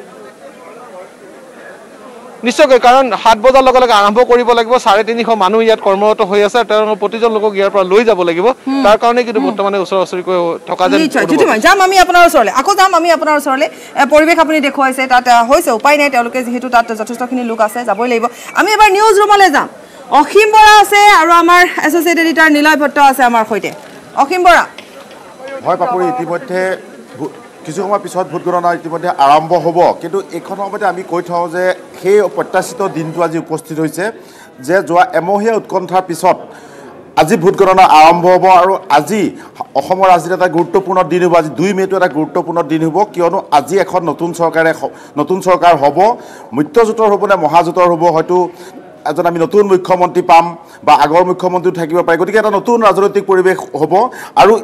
নিশ্চয়কৈ কাৰণ সাত বজাৰ লগে লগে আৰম্ভ কৰিব লাগিব চাৰে তিনিশ মানুহ ইয়াত কৰ্মৰত হৈ আছে তেওঁলোকৰ প্ৰতিজন লোকক ইয়াৰ পৰা লৈ যাব লাগিব তাৰ কাৰণে কিন্তু বৰ্তমানে ওচৰা ওচৰিকৈ থকা যেন যাম আমি আপোনাৰ ওচৰলৈ আকৌ যাম আমি আপোনাৰ ওচৰলৈ পৰিৱেশ আপুনি দেখুৱাইছে তাত হৈছে উপায় নাই তেওঁলোকে যিহেতু তাত যথেষ্টখিনি লোক আছে যাবই লাগিব আমি এবাৰ নিউজ ৰুমলৈ যাম অসীম বৰা আছে আৰু আমাৰ এছ'চিয়েট এডিটাৰ নিলয় ভট্ট আছে আমাৰ সৈতে অসীম বৰা হয় পাপৰি ইতিমধ্যে কিছু সময় পিছত ভোট গণনা ইতিমধ্যে আৰম্ভ হ'ব কিন্তু এইখন সময়তে আমি কৈ থওঁ যে সেই প্ৰত্যাশিত দিনটো আজি উপস্থিত হৈছে যে যোৱা এমহীয়া উৎকণ্ঠাৰ পিছত আজি ভোট গণনা আৰম্ভ হ'ব আৰু আজি অসমৰ ৰাজনীতিত এটা গুৰুত্বপূৰ্ণ দিন হ'ব আজি দুই মে'টো এটা গুৰুত্বপূৰ্ণ দিন হ'ব কিয়নো আজি এখন নতুন চৰকাৰে নতুন চৰকাৰ হ'ব মিত্ৰজোঁটৰ হ'ব নে মহাজোঁটৰ হ'ব হয়তো এজন আমি নতুন মুখ্যমন্ত্ৰী পাম বা আগৰ মুখ্যমন্ত্ৰীও থাকিব পাৰে গতিকে এটা নতুন ৰাজনৈতিক পৰিৱেশ হ'ব আৰু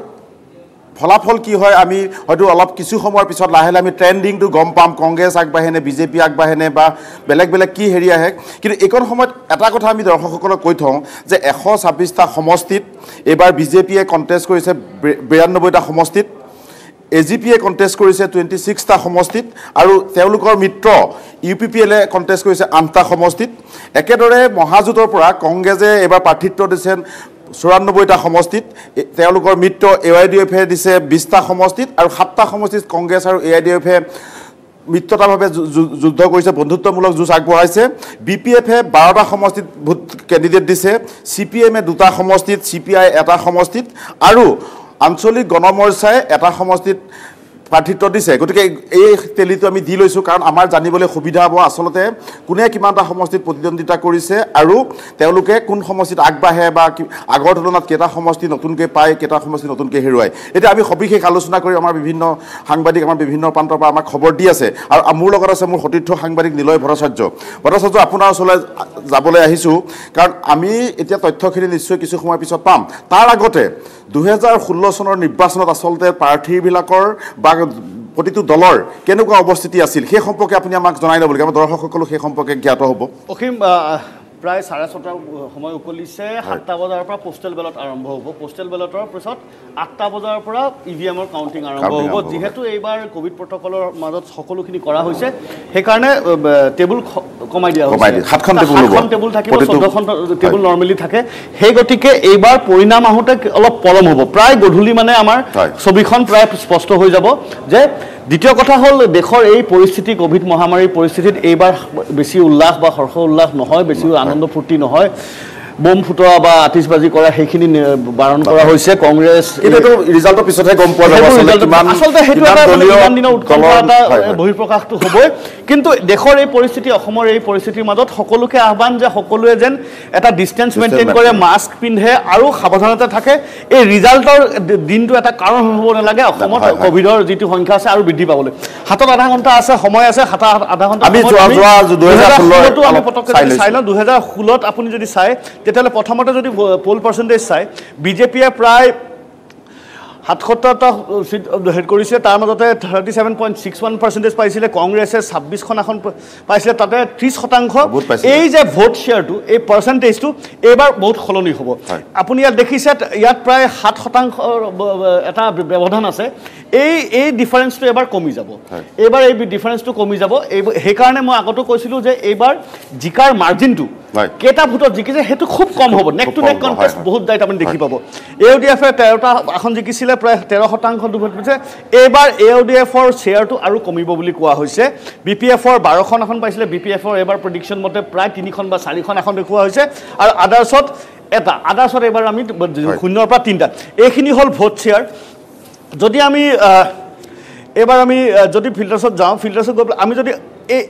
ফলাফল কি হয় আমি হয়তো অলপ কিছু সময়ৰ পিছত লাহে লাহে আমি ট্ৰেণ্ডিংটো গম পাম কংগ্ৰেছ আগবাঢ়ে নে বিজেপি আগবাঢ়ে নে বা বেলেগ বেলেগ কি হেৰি আহে কিন্তু এইকণ সময়ত এটা কথা আমি দৰ্শকসকলক কৈ থওঁ যে এশ ছাব্বিছটা সমষ্টিত এইবাৰ বিজেপিয়ে কণ্টেষ্ট কৰিছে বিৰান্নব্বৈটা সমষ্টিত এ জি পিয়ে কণ্টেষ্ট কৰিছে টুৱেণ্টি ছিক্সটা সমষ্টিত আৰু তেওঁলোকৰ মিত্ৰ ইউ পি পি এলে কণ্টেষ্ট কৰিছে আঠটা সমষ্টিত একেদৰে মহাজোঁটৰ পৰা কংগ্ৰেছে এইবাৰ প্ৰাৰ্থিত্ব দিছে চৌৰান্নব্বৈটা সমষ্টিত তেওঁলোকৰ মিত্ৰ এ আই ডি এফে দিছে বিছটা সমষ্টিত আৰু সাতটা সমষ্টিত কংগ্ৰেছ আৰু এ আই ডি এফে মিত্ৰতাভাৱে যুদ্ধ কৰিছে বন্ধুত্বমূলক যুঁজ আগবঢ়াইছে বি পি এফে বাৰটা সমষ্টিত ভোট কেণ্ডিডেট দিছে চি পি এমে দুটা সমষ্টিত চি পি আই এটা সমষ্টিত আৰু আঞ্চলিক গণমৰ্চাই এটা সমষ্টিত প্ৰাৰ্থিত্ব দিছে গতিকে এই তেলিটো আমি দি লৈছোঁ কাৰণ আমাৰ জানিবলৈ সুবিধা হ'ব আচলতে কোনে কিমানটা সমষ্টিত প্ৰতিদ্বন্দ্বিতা কৰিছে আৰু তেওঁলোকে কোন সমষ্টিত আগবাঢ়ে বা আগৰ তুলনাত কেইটা সমষ্টি নতুনকৈ পায় কেইটা সমষ্টি নতুনকৈ হেৰুৱায় এতিয়া আমি সবিশেষ আলোচনা কৰি আমাৰ বিভিন্ন সাংবাদিক আমাৰ বিভিন্ন প্ৰান্তৰ পৰা আমাক খবৰ দি আছে আৰু মোৰ লগত আছে মোৰ সতীৰ্থ সাংবাদিক নিলয় ভট্টাচাৰ্য ভট্টাচাৰ্য আপোনাৰ ওচৰলৈ যাবলৈ আহিছোঁ কাৰণ আমি এতিয়া তথ্যখিনি নিশ্চয় কিছু সময়ৰ পিছত পাম তাৰ আগতে দুহেজাৰ ষোল্ল চনৰ নিৰ্বাচনত আচলতে প্ৰাৰ্থীবিলাকৰ বা প্ৰতিটো দলৰ কেনেকুৱা অৱস্থিতি আছিল সেই সম্পৰ্কে আপুনি আমাক জনাই ল'ব লাগে আমাৰ দৰ্শকসকলো সেই সম্পৰ্কে জ্ঞাত হ'ব অসীম প্ৰায় চাৰে ছটাৰ সময় উকলিছে সাতটা বজাৰ পৰা পোষ্টেল বেলট আৰম্ভ হ'ব পোষ্টেল বেলটৰ পিছত আঠটা বজাৰ পৰা ই ভি এমৰ কাউণ্টিং আৰম্ভ হ'ব যিহেতু এইবাৰ কোভিড প্ৰট'কলৰ মাজত সকলোখিনি কৰা হৈছে সেইকাৰণে টেবুল কমাই দিয়া হৈছে সাতখন টেবুল থাকিব চৈধ্যখন টেবুল নৰ্মেলি থাকে সেই গতিকে এইবাৰ পৰিণাম আহোঁতে অলপ পলম হ'ব প্ৰায় গধূলি মানে আমাৰ ছবিখন প্ৰায় স্পষ্ট হৈ যাব যে দ্বিতীয় কথা হ'ল দেশৰ এই পৰিস্থিতি কোভিড মহামাৰীৰ পৰিস্থিতিত এইবাৰ বেছি উল্লাস বা হৰ্ষ উল্লাস নহয় বেছি আনন্দ ফূৰ্তি নহয় বোম ফুটোৱা বা আতিশবাজি কৰা সেইখিনি বাৰণ কৰা হৈছে কংগ্ৰেছ এইটো ৰিজাল্টৰ পিছতহে গম পোৱা যাব আচলতে সেইটো এটা ইমান দিনৰ উৎকণ্ঠা এটা বহিঃপ্ৰকাশটো হ'বই কিন্তু দেশৰ এই পৰিস্থিতি অসমৰ এই পৰিস্থিতিৰ মাজত সকলোকে আহ্বান যে সকলোৱে যেন এটা ডিষ্টেঞ্চ মেইনটেইন কৰে মাস্ক পিন্ধে আৰু সাৱধানতা থাকে এই ৰিজাল্টৰ দিনটো এটা কাৰণ হ'ব নালাগে অসমত কোভিডৰ যিটো সংখ্যা আছে আৰু বৃদ্ধি পাবলৈ হাতত আধা ঘণ্টা আছে সময় আছে হাত আধা ঘণ্টা আমি দুহেজাৰ ষোল্লটো আমি পটককৈ চাই লওঁ দুহেজাৰ ষোল্লত আপুনি যদি চাই তেতিয়াহ'লে প্ৰথমতে যদি পল পাৰ্চেণ্টেজ চাই বিজেপিয়ে প্ৰায় সাতসত্তৰটা চিট হেড কৰিছে তাৰ মাজতে thirty seven point six one percentage পাইছিলে কংগ্ৰেছে ছাব্বিছখন আসন পাইছিলে তাতে ত্ৰিছ শতাংশ এই যে ভোট শ্বেয়াৰটো এই পাৰ্চেণ্টেজটো এইবাৰ বহুত সলনি হ'ব আপুনি ইয়াত দেখিছে ইয়াত প্ৰায় সাত শতাংশ এটা ব্যৱধান আছে এই এই ডিফাৰেঞ্চটো এবাৰ কমি যাব এইবাৰ এই ডিফাৰেঞ্চটো কমি যাব এই সেইকাৰণে মই আগতো কৈছিলোঁ যে এইবাৰ জিকাৰ মাৰ্জিনটো কেইটা ভোটত জিকিছে সেইটো খুব কম হ'ব নেক টু নেক কণ্টেষ্ট বহুত দায়িত্ব আপুনি দেখি পাব এ ইউ ডি এফে তেৰটা আসন জিকিছিলে প্ৰায় তেৰ শতাংশ ভোট পাইছে এইবাৰ এ ইউ ডি এফৰ শ্বেয়াৰটো আৰু কমিব বুলি কোৱা হৈছে বি পি এফৰ বাৰখন আসন পাইছিলে বি পি এফৰ এইবাৰ প্ৰেডিকশ্যন মতে প্ৰায় তিনিখন বা চাৰিখন আসন দেখুওৱা হৈছে আৰু আদাৰ্ছত এটা আদাৰ্ছত এইবাৰ আমি শূন্যৰ পৰা তিনিটা এইখিনি হ'ল ভোট শ্বেয়াৰ যদি আমি এইবাৰ আমি যদি ফিল্টাৰ্ছত যাওঁ ফিল্টাৰ্ছত গৈ আমি যদি এই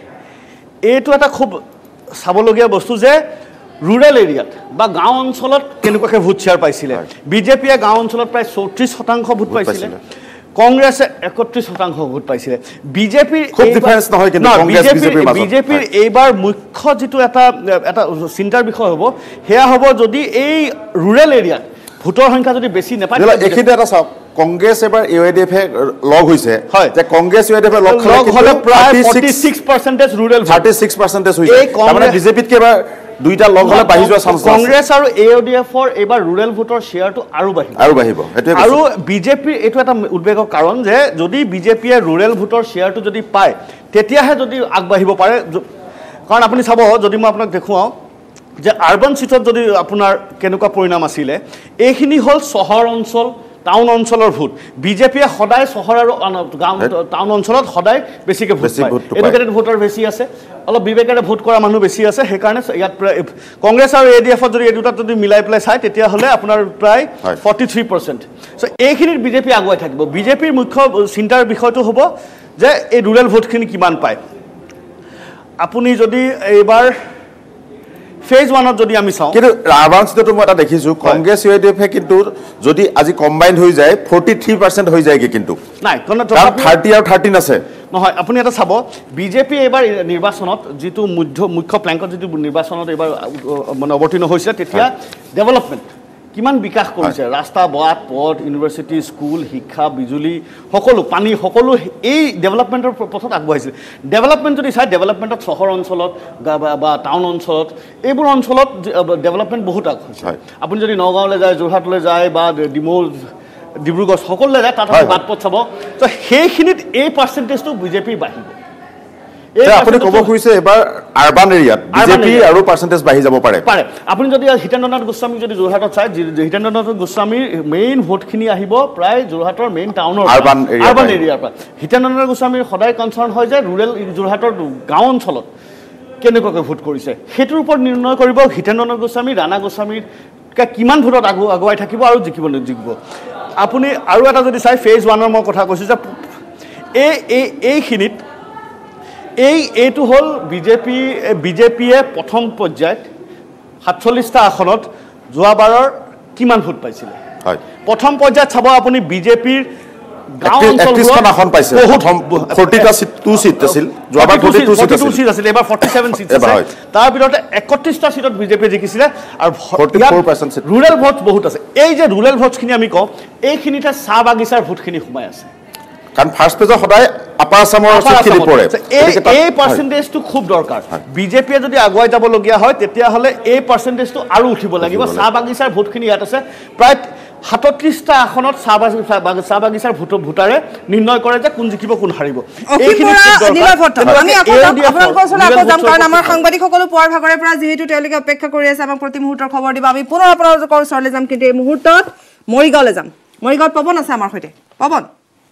এইটো এটা খুব চাবলগীয়া বস্তু যে ৰুৰেল এৰিয়াত বা গাঁও অঞ্চলত কেনেকুৱাকৈ ভোট শ্বেয়াৰ পাইছিলে বিজেপিয়ে গাঁও অঞ্চলত প্ৰায় চৌত্ৰিছ শতাংশ ভোট পাইছিলে কংগ্ৰেছে একত্ৰিছ শতাংশ ভোট পাইছিলে বিজেপিৰ বিজেপিৰ এইবাৰ মুখ্য যিটো এটা এটা চিন্তাৰ বিষয় হ'ব সেয়া হ'ব যদি এই ৰুৰেল এৰিয়াত ভোটৰ সংখ্যা যদি বেছি নাপায় এইখিনি এটা চাওক কংগ্ৰেছ এবাৰ ইউ আই ডি এফে লগ হৈছে যে কংগ্ৰেছ ইউ আই ডি এফে লগ হ'লে প্ৰায় forty six percentage rural thirty six percentage হৈছে তাৰমানে বিজেপিতকৈ এবাৰ দুইটা লগ হ'লে বাঢ়ি যোৱা চান্স কংগ্ৰেছ আৰু এ ইউ ডি এফৰ এইবাৰ ৰুৰেল ভোটৰ শ্বেয়াৰটো আৰু বাঢ়িব আৰু বাঢ়িব আৰু বিজেপিৰ এইটো এটা উদ্বেগৰ কাৰণ যে যদি বিজেপিয়ে ৰুৰেল ভোটৰ শ্বেয়াৰটো যদি পায় তেতিয়াহে যদি আগবাঢ়িব পাৰে কাৰণ আপুনি চাব যদি মই আপোনাক দেখুৱাওঁ যে আৰ্বান চিটত যদি আপোনাৰ কেনেকুৱা পৰিণাম আছিলে এইখিনি হ'ল চহৰ অঞ্চল টাউন অঞ্চলৰ ভোট বিজেপিয়ে সদায় চহৰ আৰু গাঁও টাউন অঞ্চলত সদায় বেছিকৈ ভোট পায় এডুকেটেড ভোটাৰ বেছি আছে অলপ বিবেকেৰে ভোট কৰা মানুহ বেছি আছে সেইকাৰণে ইয়াত কংগ্ৰেছ আৰু এ ডি এফত যদি এই দুটাত যদি মিলাই পেলাই চায় তেতিয়াহ'লে আপোনাৰ প্ৰায় ফৰ্টি থ্ৰী পাৰ্চেণ্ট চ' এইখিনিত বিজেপি আগুৱাই থাকিব বিজেপিৰ মুখ্য চিন্তাৰ বিষয়টো হ'ব যে এই ৰুৰেল ভোটখিনি কিমান পায় আপুনি যদি এইবাৰ ফেজ ওৱানত যদি আমি চাওঁ কিন্তু আৰবান চিটতো মই এটা দেখিছোঁ কংগ্ৰেছ ইউ ডি এফে কিন্তু যদি আজি কম্বাইণ্ড হৈ যায় ফৰ্টি থ্ৰী পাৰ্চেণ্ট হৈ যায়গৈ কিন্তু নাই থাৰ্টি আৰু থাৰ্টিন আছে নহয় আপুনি এটা চাব বিজেপি এইবাৰ নিৰ্বাচনত যিটো মুখ্য মুখ্য প্লেংকত যিটো নিৰ্বাচনত এইবাৰ মানে অৱতীৰ্ণ হৈছিলে তেতিয়া ডেভেলপমেণ্ট কিমান বিকাশ কৰিছে ৰাস্তা বাট পথ ইউনিভাৰ্চিটি স্কুল শিক্ষা বিজুলী সকলো পানী সকলো এই ডেভেলপমেণ্টৰ পথত আগবঢ়াইছিল ডেভেলপমেণ্ট যদি চাই ডেভেলপমেণ্টত চহৰ অঞ্চলত বা টাউন অঞ্চলত এইবোৰ অঞ্চলত ডেভেলপমেণ্ট বহুত আগবাঢ়িছে আপুনি যদি নগাঁৱলৈ যায় যোৰহাটলৈ যায় বা ডিমৌ ডিব্ৰুগড় সকলোলৈ যায় তাত বাট পথ চাব তো সেইখিনিত এই পাৰ্চেণ্টেজটো বিজেপিৰ বাঢ়িব আপুনি ক'ব খুজিছে এবাৰ আৰবান এৰিয়াত বিজেপি আৰু পাৰ্চেণ্টেজ বাঢ়ি যাব পাৰে পাৰে আপুনি যদি হিতেন্দ্ৰনাথ গোস্বামী যদি যোৰহাটত চাই হিতেন্দ্ৰনাথ গোস্বামীৰ মেইন ভোটখিনি আহিব প্ৰায় যোৰহাটৰ মেইন টাউনৰ আৰবান এৰিয়াৰ পৰা হিতেন্দ্ৰনাথ গোস্বামীৰ সদায় কনচাৰ্ণ হয় যে ৰুৰেল যোৰহাটৰ গাঁও অঞ্চলত কেনেকুৱাকৈ ভোট কৰিছে সেইটোৰ ওপৰত নিৰ্ণয় কৰিব হিতেন্দ্ৰনাথ গোস্বামী ৰাণা গোস্বামীৰ কিমান ভোটত আগু আগুৱাই থাকিব আৰু জিকিব নিজিকিব আপুনি আৰু এটা যদি চাই ফেজ ওৱানৰ মই কথা কৈছোঁ যে এই এই এইখিনিত এই এইটো হ'ল বিজেপি বিজেপিয়ে প্ৰথম পৰ্যায়ত সাতচল্লিছটা আসনত যোৱাবাৰৰ কিমান ভোট পাইছিলে প্ৰথম পৰ্যায়ত চাব আপুনি বিজেপিৰ গাঁও অঞ্চলখন আসন পাইছে প্ৰথম ফৰ্টিটা সিট টু সিট আছিল যোৱাবাৰ ফৰ্টি টু সিট আছিল এবাৰ ফৰ্টি ছেভেন সিট আছে তাৰ ভিতৰতে একত্ৰিশটা সিটত বিজেপি জিকিছিলে আৰু forty four percent seat rural vote বহুত আছে এই যে ৰুৰেল ভোটখিনি আমি কওঁ এইখিনিতে চাহ বাগিচাৰ ভোটখিনি সোমাই আছে কাৰণ ফাৰ্ষ্ট পেজৰ সদায় আপাৰ আসামৰ সিটখিনি পৰে এই পাৰ্চেণ্টেজটো খুব দৰকাৰ বিজেপিয়ে যদি আগুৱাই যাবলগীয়া হয় তেতিয়াহ'লে এই পাৰ্চেণ্টেজটো আৰু উঠিব লাগিব চাহ বাগিচাৰ ভোটখিনি ইয়াত আছে প্ৰায় সাতত্ৰিশটা আসনত চাহ চাহ বাগিচাৰ ভোট ভোটাৰে নিৰ্ণয় কৰে যে কোন জিকিব কোন হাৰিব আমাৰ সাংবাদিকসকলো পুৱাৰ ভাগৰে পৰা যিহেতু তেওঁলোকে অপেক্ষা কৰি আছে আমাক প্ৰতি মুহূৰ্তৰ খবৰ দিব আমি পুনৰ আপোনালোকৰ ওচৰলৈ যাম কিন্তু এই মুহূৰ্তত মৰিগাঁৱলৈ যাম মৰিগাঁৱত পৱন আছে আমাৰ সৈতে পৱন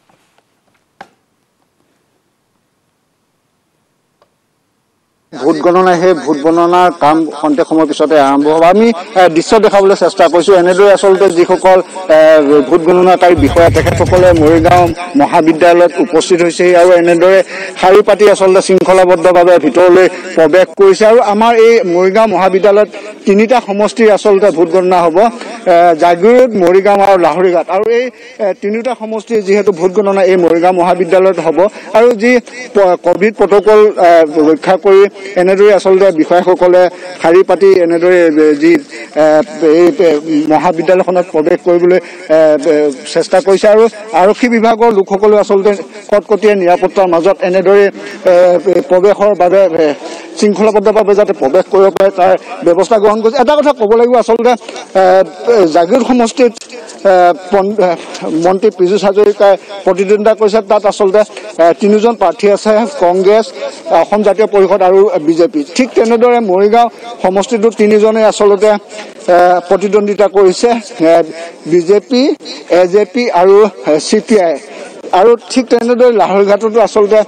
ভোট গণনা সেই ভোট গণনাৰ কাম খন্তেক সময়ৰ পিছতে আৰম্ভ হ'ব আমি দৃশ্য দেখাবলৈ চেষ্টা কৰিছোঁ এনেদৰে আচলতে যিসকল ভোট গণনাকাৰী বিষয়া তেখেতসকলে মৰিগাঁও মহাবিদ্যালয়ত উপস্থিত হৈছে আৰু এনেদৰে শাৰী পাতি আচলতে শৃংখলাবদ্ধভাৱে ভিতৰলৈ প্ৰৱেশ কৰিছে আৰু আমাৰ এই মৰিগাঁও মহাবিদ্যালয়ত তিনিটা সমষ্টিৰ আচলতে ভোট গণনা হ'ব জাগিৰোড মৰিগাঁও আৰু লাহৰীঘাট আৰু এই তিনিটা সমষ্টিৰ যিহেতু ভোট গণনা এই মৰিগাঁও মহাবিদ্যালয়ত হ'ব আৰু যি কভিড প্ৰট'কল ৰক্ষা কৰি এনেদৰে আচলতে বিষয়াসকলে শাৰী পাতি এনেদৰে যি এই মহাবিদ্যালয়খনত প্ৰৱেশ কৰিবলৈ চেষ্টা কৰিছে আৰু আৰক্ষী বিভাগৰ লোকসকলে আচলতে কটকটীয়া নিৰাপত্তাৰ মাজত এনেদৰে প্ৰৱেশৰ বাবে শৃংখলাবদ্ধভাৱে যাতে প্ৰৱেশ কৰিব পাৰে তাৰ ব্যৱস্থা গ্ৰহণ কৰিছে এটা কথা ক'ব লাগিব আচলতে জাগিৰোড সমষ্টিত মন্ত্ৰী পীযুষ হাজৰিকাই প্ৰতিদ্বন্দ্বিতা কৰিছে তাত আচলতে তিনিজন প্ৰাৰ্থী আছে কংগ্ৰেছ অসম জাতীয় পৰিষদ আৰু বিজেপি ঠিক তেনেদৰে মৰিগাঁও সমষ্টিটোত তিনিজনে আচলতে প্ৰতিদ্বন্দ্বিতা কৰিছে বিজেপি এ জে পি আৰু চি পি আই আৰু ঠিক তেনেদৰে লাহৰীঘাটতো আচলতে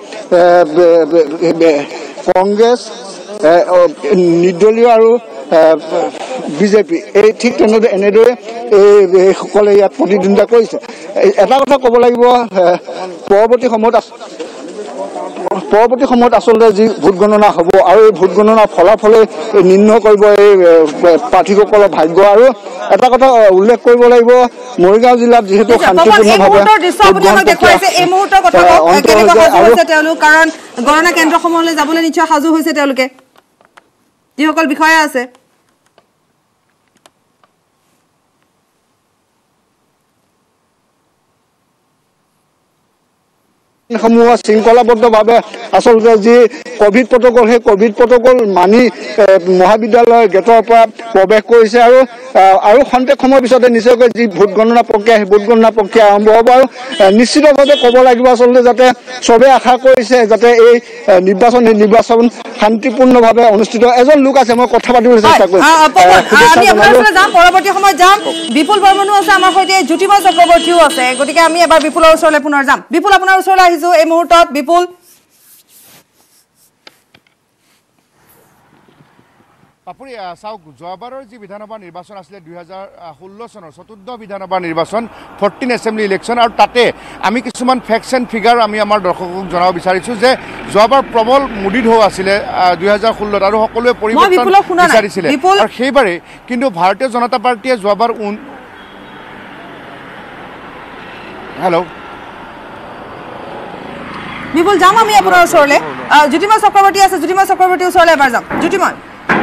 কংগ্ৰেছ নিৰ্দলীয় আৰু বিজেপি এই ঠিক তেনেদৰে এনেদৰে এইসকলে ইয়াত প্ৰতিদ্বন্দ্বিতা কৰিছে এটা কথা ক'ব লাগিব পৰৱৰ্তী সময়ত পৰৱৰ্তী সময়ত আচলতে যি ভোট গণনা হ'ব আৰু এই ভোট গণনাৰ ফলাফলে নিৰ্ণয় কৰিব এই প্ৰাৰ্থীসকলৰ ভাগ্য আৰু এটা কথা উল্লেখ কৰিব লাগিব মৰিগাঁও জিলাত যিহেতু শান্তিপূৰ্ণভাৱে তেওঁলোক কাৰণ গণনা কেন্দ্ৰসমূহলৈ যাবলৈ নিশ্চয় সাজু হৈছে তেওঁলোকে যিসকল বিষয়া আছে সমূহ শৃংখলাবদ্ধভাৱে আচলতে যি কোভিড প্ৰটকল সেই কোভিড প্ৰটকল মানি মহাবিদ্যালয়ৰ গেটৰ পৰা প্ৰৱেশ কৰিছে আৰু আৰু খন্তেক সময়ৰ পিছতে নিশ্চয়কৈ যি ভোট গণনা প্ৰক্ৰিয়া সেই ভোট গণনা প্ৰক্ৰিয়া আৰম্ভ হ'ব আৰু নিশ্চিতভাৱে ক'ব লাগিব আচলতে যাতে চবে আশা কৰিছে যাতে এই নিৰ্বাচন এই নিৰ্বাচন শান্তিপূৰ্ণভাৱে অনুষ্ঠিত এজন লোক আছে মই কথা পাতিবলৈ চেষ্টা কৰিছোঁ আমি আপোনাৰ ওচৰলৈ যাম পৰৱৰ্তী সময়ত যাম বিপুল বৰ্মনো আছে আমাৰ সৈতে জ্যোতিময় চক্ৰৱৰ্তীও আছে গতিকে আমি এবাৰ বিপুলৰ ওচৰলৈ পুনৰ যাম বিপুল আপোনাৰ ওচৰলৈ আহিছোঁ এই মুহূৰ্তত বিপুল আপুনি চাওক যোৱাবাৰৰ যি বিধানসভা নিৰ্বাচন আছিলে দুই হাজাৰ ষোল্ল চনৰ চতুৰ্থ বিধানসভা নিৰ্বাচন ফৰ্টিন এছেম্বলি ইলেকশ্যন আৰু তাতে আমি কিছুমান ফেক্টছ এণ্ড ফিগাৰ আমি আমাৰ দৰ্শকক জনাব বিচাৰিছোঁ যে যোৱাবাৰ প্ৰবল মুদি ঢৌ আছিলে দুই হাজাৰ ষোল্লত আৰু সকলোৱে পৰিৱৰ্তন বিচাৰিছিলে আৰু সেইবাৰে কিন্তু ভাৰতীয় জনতা পাৰ্টীয়ে যোৱাবাৰ হেল্ল' বিপুল যাম আমি আপোনাৰ ওচৰলৈ জ্যোতিময় চক্ৰৱৰ্তী আছে জ্যোতিময় চক্ৰৱৰ্তীৰ ওচৰলৈ এবাৰ যাম জ্যোতিময়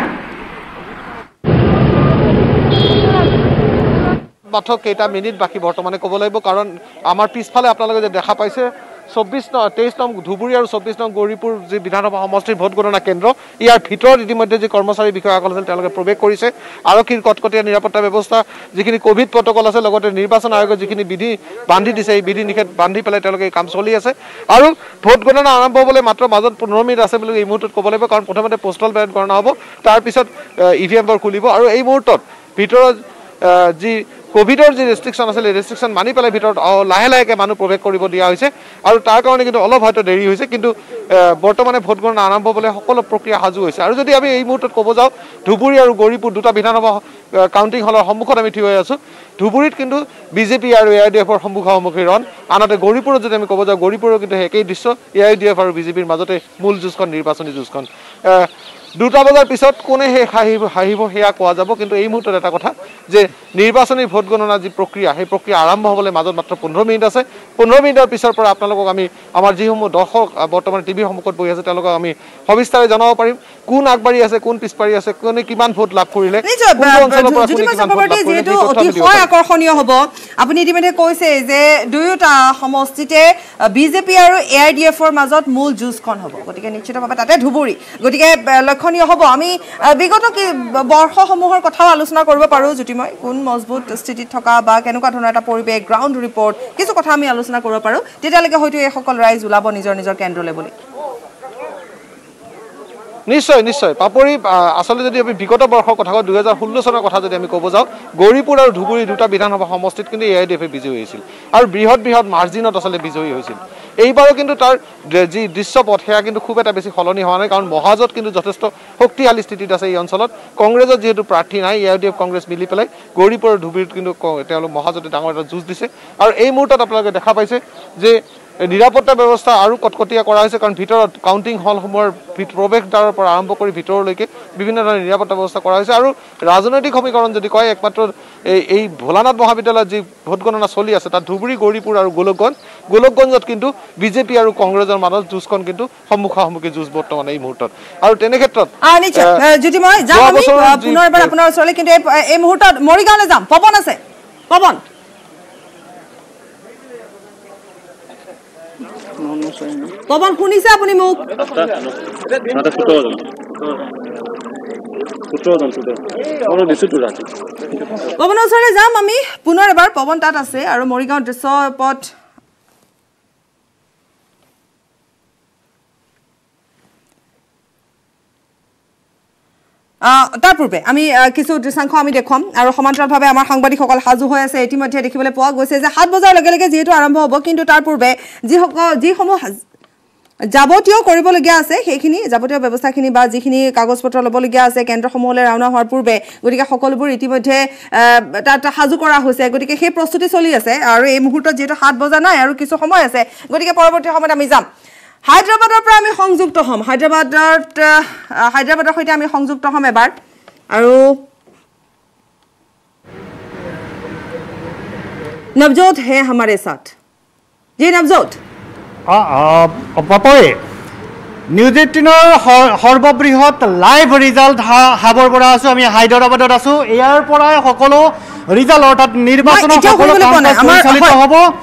মাত্ৰ কেইটা মিনিট বাকী বৰ্তমানে ক'ব লাগিব কাৰণ আমাৰ পিছফালে আপোনালোকে যে দেখা পাইছে চৌব্বিছ নং তেইছ নং ধুবুৰী আৰু চৌব্বিছ নং গৌৰীপুৰ যি বিধানসভা সমষ্টিৰ ভোট গণনা কেন্দ্ৰ ইয়াৰ ভিতৰত ইতিমধ্যে যি কৰ্মচাৰী বিষয়াসকল আছিল তেওঁলোকে প্ৰৱেশ কৰিছে আৰক্ষীৰ কটকটীয়া নিৰাপত্তা ব্যৱস্থা যিখিনি কোভিড প্ৰটকল আছে লগতে নিৰ্বাচন আয়োগে যিখিনি বিধি বান্ধি দিছে এই বিধি নিষেধ বান্ধি পেলাই তেওঁলোকে কাম চলি আছে আৰু ভোট গণনা আৰম্ভ হ'বলৈ মাত্ৰ মাজত পোন্ধৰ মিনিট আছে বুলি এই মুহূৰ্তত ক'ব লাগিব কাৰণ প্ৰথমতে পোষ্টেল বেলট গণনা হ'ব তাৰপিছত ই ভি এমবোৰ খুলিব আৰু এই মুহূৰ্তত ভিতৰত যি কোভিডৰ যি ৰেষ্ট্ৰিকশ্যন আছিলে ৰেষ্ট্ৰিকশ্যন মানি পেলাই ভিতৰত লাহে লাহেকৈ মানুহ প্ৰৱেশ কৰিব দিয়া হৈছে আৰু তাৰ কাৰণে কিন্তু অলপ হয়তো দেৰি হৈছে কিন্তু বৰ্তমানে ভোট গণনা আৰম্ভ হ'বলৈ সকলো প্ৰক্ৰিয়া সাজু হৈছে আৰু যদি আমি এই মুহূৰ্তত ক'ব যাওঁ ধুবুৰী আৰু গৌৰীপুৰ দুটা বিধানসভা কাউণ্টিং হলৰ সন্মুখত আমি থিয় হৈ আছোঁ ধুবুৰীত কিন্তু বিজেপি আৰু এ আই ডি এফৰ সন্মুখা সন্মুখী ৰণ আনহাতে গৌৰীপুৰত যদি আমি ক'ব যাওঁ গৌৰীপুৰৰ কিন্তু একেই দৃশ্য এ আই ডি এফ আৰু বিজেপিৰ মাজতে মূল যুঁজখন নিৰ্বাচনী যুঁজখন দুটা বজাৰ পিছত কোনে সেই হাঁহিব হাঁহিব সেয়া কোৱা যাব কিন্তু এই মুহূৰ্তত এটা কথা যে নিৰ্বাচনী ভোট গণনা যি প্ৰক্ৰিয়া সেই প্ৰক্ৰিয়া আৰম্ভ হ'বলৈ মাজত মাত্ৰ পোন্ধৰ মিনিট আছে পোন্ধৰ মিনিটৰ পিছৰ পৰা আপোনালোকক আমি আমাৰ যিসমূহ দৰ্শক বৰ্তমান টিভিৰ সন্মুখত বহি আছে তেওঁলোকক আমি সবিস্তাৰে জনাব পাৰিম কোন আগবাঢ়ি আছে কোন পিছপাৰি আছে কোনে কিমান ভোট লাভ কৰিলে আকৰ্ষণীয় হ'ব আপুনি ইতিমধ্যে কৈছে যে দুয়োটা সমষ্টিতে বিজেপি আৰু এ আই ডি এফৰ মাজত মূল যুঁজখন হ'ব গতিকে নিশ্চিতভাৱে তাতে ধুবুৰী গতিকে লক্ষণীয় হ'ব আমি বিগত বৰ্ষসমূহৰ কথাও আলোচনা কৰিব পাৰোঁ জ্যোতিময় কোন মজবুত স্থিতিত থকা বা কেনেকুৱা ধৰণৰ এটা পৰিৱেশ গ্ৰাউণ্ড ৰিপৰ্ট কিছু কথা আমি আলোচনা কৰিব পাৰোঁ তেতিয়ালৈকে হয়তো এইসকল ৰাইজ ওলাব নিজৰ নিজৰ কেন্দ্ৰলৈ বুলি নিশ্চয় নিশ্চয় পাপৰি আচলতে যদি আমি বিগত বৰ্ষৰ কথা কওঁ দুহেজাৰ ষোল্ল চনৰ কথা যদি আমি ক'ব যাওঁ গৌৰীপুৰ আৰু ধুবুৰী দুটা বিধানসভা সমষ্টিত কিন্তু এ আই ডি এফে বিজয়ী হৈছিল আৰু বৃহৎ বৃহৎ মাৰ্জিনত আচলতে বিজয়ী হৈছিল এইবাৰো কিন্তু তাৰ যি দৃশ্যপট সেয়া কিন্তু খুব এটা বেছি সলনি হোৱা নাই কাৰণ মহাজোঁট কিন্তু যথেষ্ট শক্তিশালী স্থিতিত আছে এই অঞ্চলত কংগ্ৰেছত যিহেতু প্ৰাৰ্থী নাই A I D F Congress মিলি পেলাই গৌৰীপুৰ আৰু ধুবুৰীত কিন্তু তেওঁলোক মহাজোঁটে ডাঙৰ এটা যুঁজ দিছে আৰু এই মুহূৰ্তত আপোনালোকে দেখা পাইছে যে নিৰাপত্তা ব্যৱস্থা আৰু কটকটীয়া কৰা হৈছে কাৰণ ভিতৰত কাউণ্টিং হলসমূহৰ প্ৰৱেশদ্বাৰৰ পৰা আৰম্ভ কৰি ভিতৰলৈকে বিভিন্ন ধৰণৰ নিৰাপত্তা ব্যৱস্থা কৰা হৈছে আৰু ৰাজনৈতিক সমীকৰণ যদি কয় একমাত্ৰ এই এই ভোলানাথ মহাবিদ্যালয়ত যি ভোট গণনা চলি আছে তাত ধুবুৰী গৌৰীপুৰ আৰু গোলকগঞ্জ গোলকগঞ্জত কিন্তু বিজেপি আৰু কংগ্ৰেছৰ মাজত যুঁজখন কিন্তু সন্মুখা সন্মুখী যুঁজ বৰ্তমান এই মুহূৰ্তত আৰু তেনে ক্ষেত্ৰত আপোনাৰ ওচৰলৈ কিন্তু এই মুহূৰ্তত মৰিগাঁৱলৈ যাম পৱন আছে পৱন পৱন শুনিছে আপুনি মোক পৱনৰ ওচৰলৈ যাম আমি পুনৰ এবাৰ পৱন তাত আছে আৰু মৰিগাঁও দৃশ্যপট তাৰ পূৰ্বে আমি কিছু দৃশ্যাংশ আমি দেখুৱাম আৰু সমান্তৰালভাৱে আমাৰ সাংবাদিকসকল সাজু হৈ আছে ইতিমধ্যে দেখিবলৈ পোৱা গৈছে যে সাত বজাৰ লগে লগে যিহেতু আৰম্ভ হ'ব কিন্তু তাৰ পূৰ্বে যিসকল যিসমূহ যাৱতীয় কৰিবলগীয়া আছে সেইখিনি যাৱতীয় ব্যৱস্থাখিনি বা যিখিনি কাগজ পত্ৰ ল'বলগীয়া আছে কেন্দ্ৰসমূহলৈ ৰাওনা হোৱাৰ পূৰ্বে গতিকে সকলোবোৰ ইতিমধ্যে তাত সাজু কৰা হৈছে গতিকে সেই প্ৰস্তুতি চলি আছে আৰু এই মুহূৰ্তত যিহেতু সাত বজা নাই আৰু কিছু সময় আছে গতিকে পৰৱৰ্তী সময়ত আমি যাম হায়দৰাবাদৰ পৰা আমি সংযুক্ত হ'ম হায়দৰাবাদত হায়দৰাবাদৰ সৈতে আমি সংযুক্ত হ'ম এবাৰ আৰু নৱজোত হে हमारे साथ जी नवजोत পাপৰি নিউজ এইটিনৰ সৰ্ববৃহৎ লাইভ ৰিজাল্ট হাবৰ পৰা আছো আমি হায়দৰাবাদত আছো ইয়াৰ পৰাই সকলো ৰিজাল্ট অৰ্থাৎ নিৰ্বাচনৰ সকলো কাম পৰিচালিত হ'ব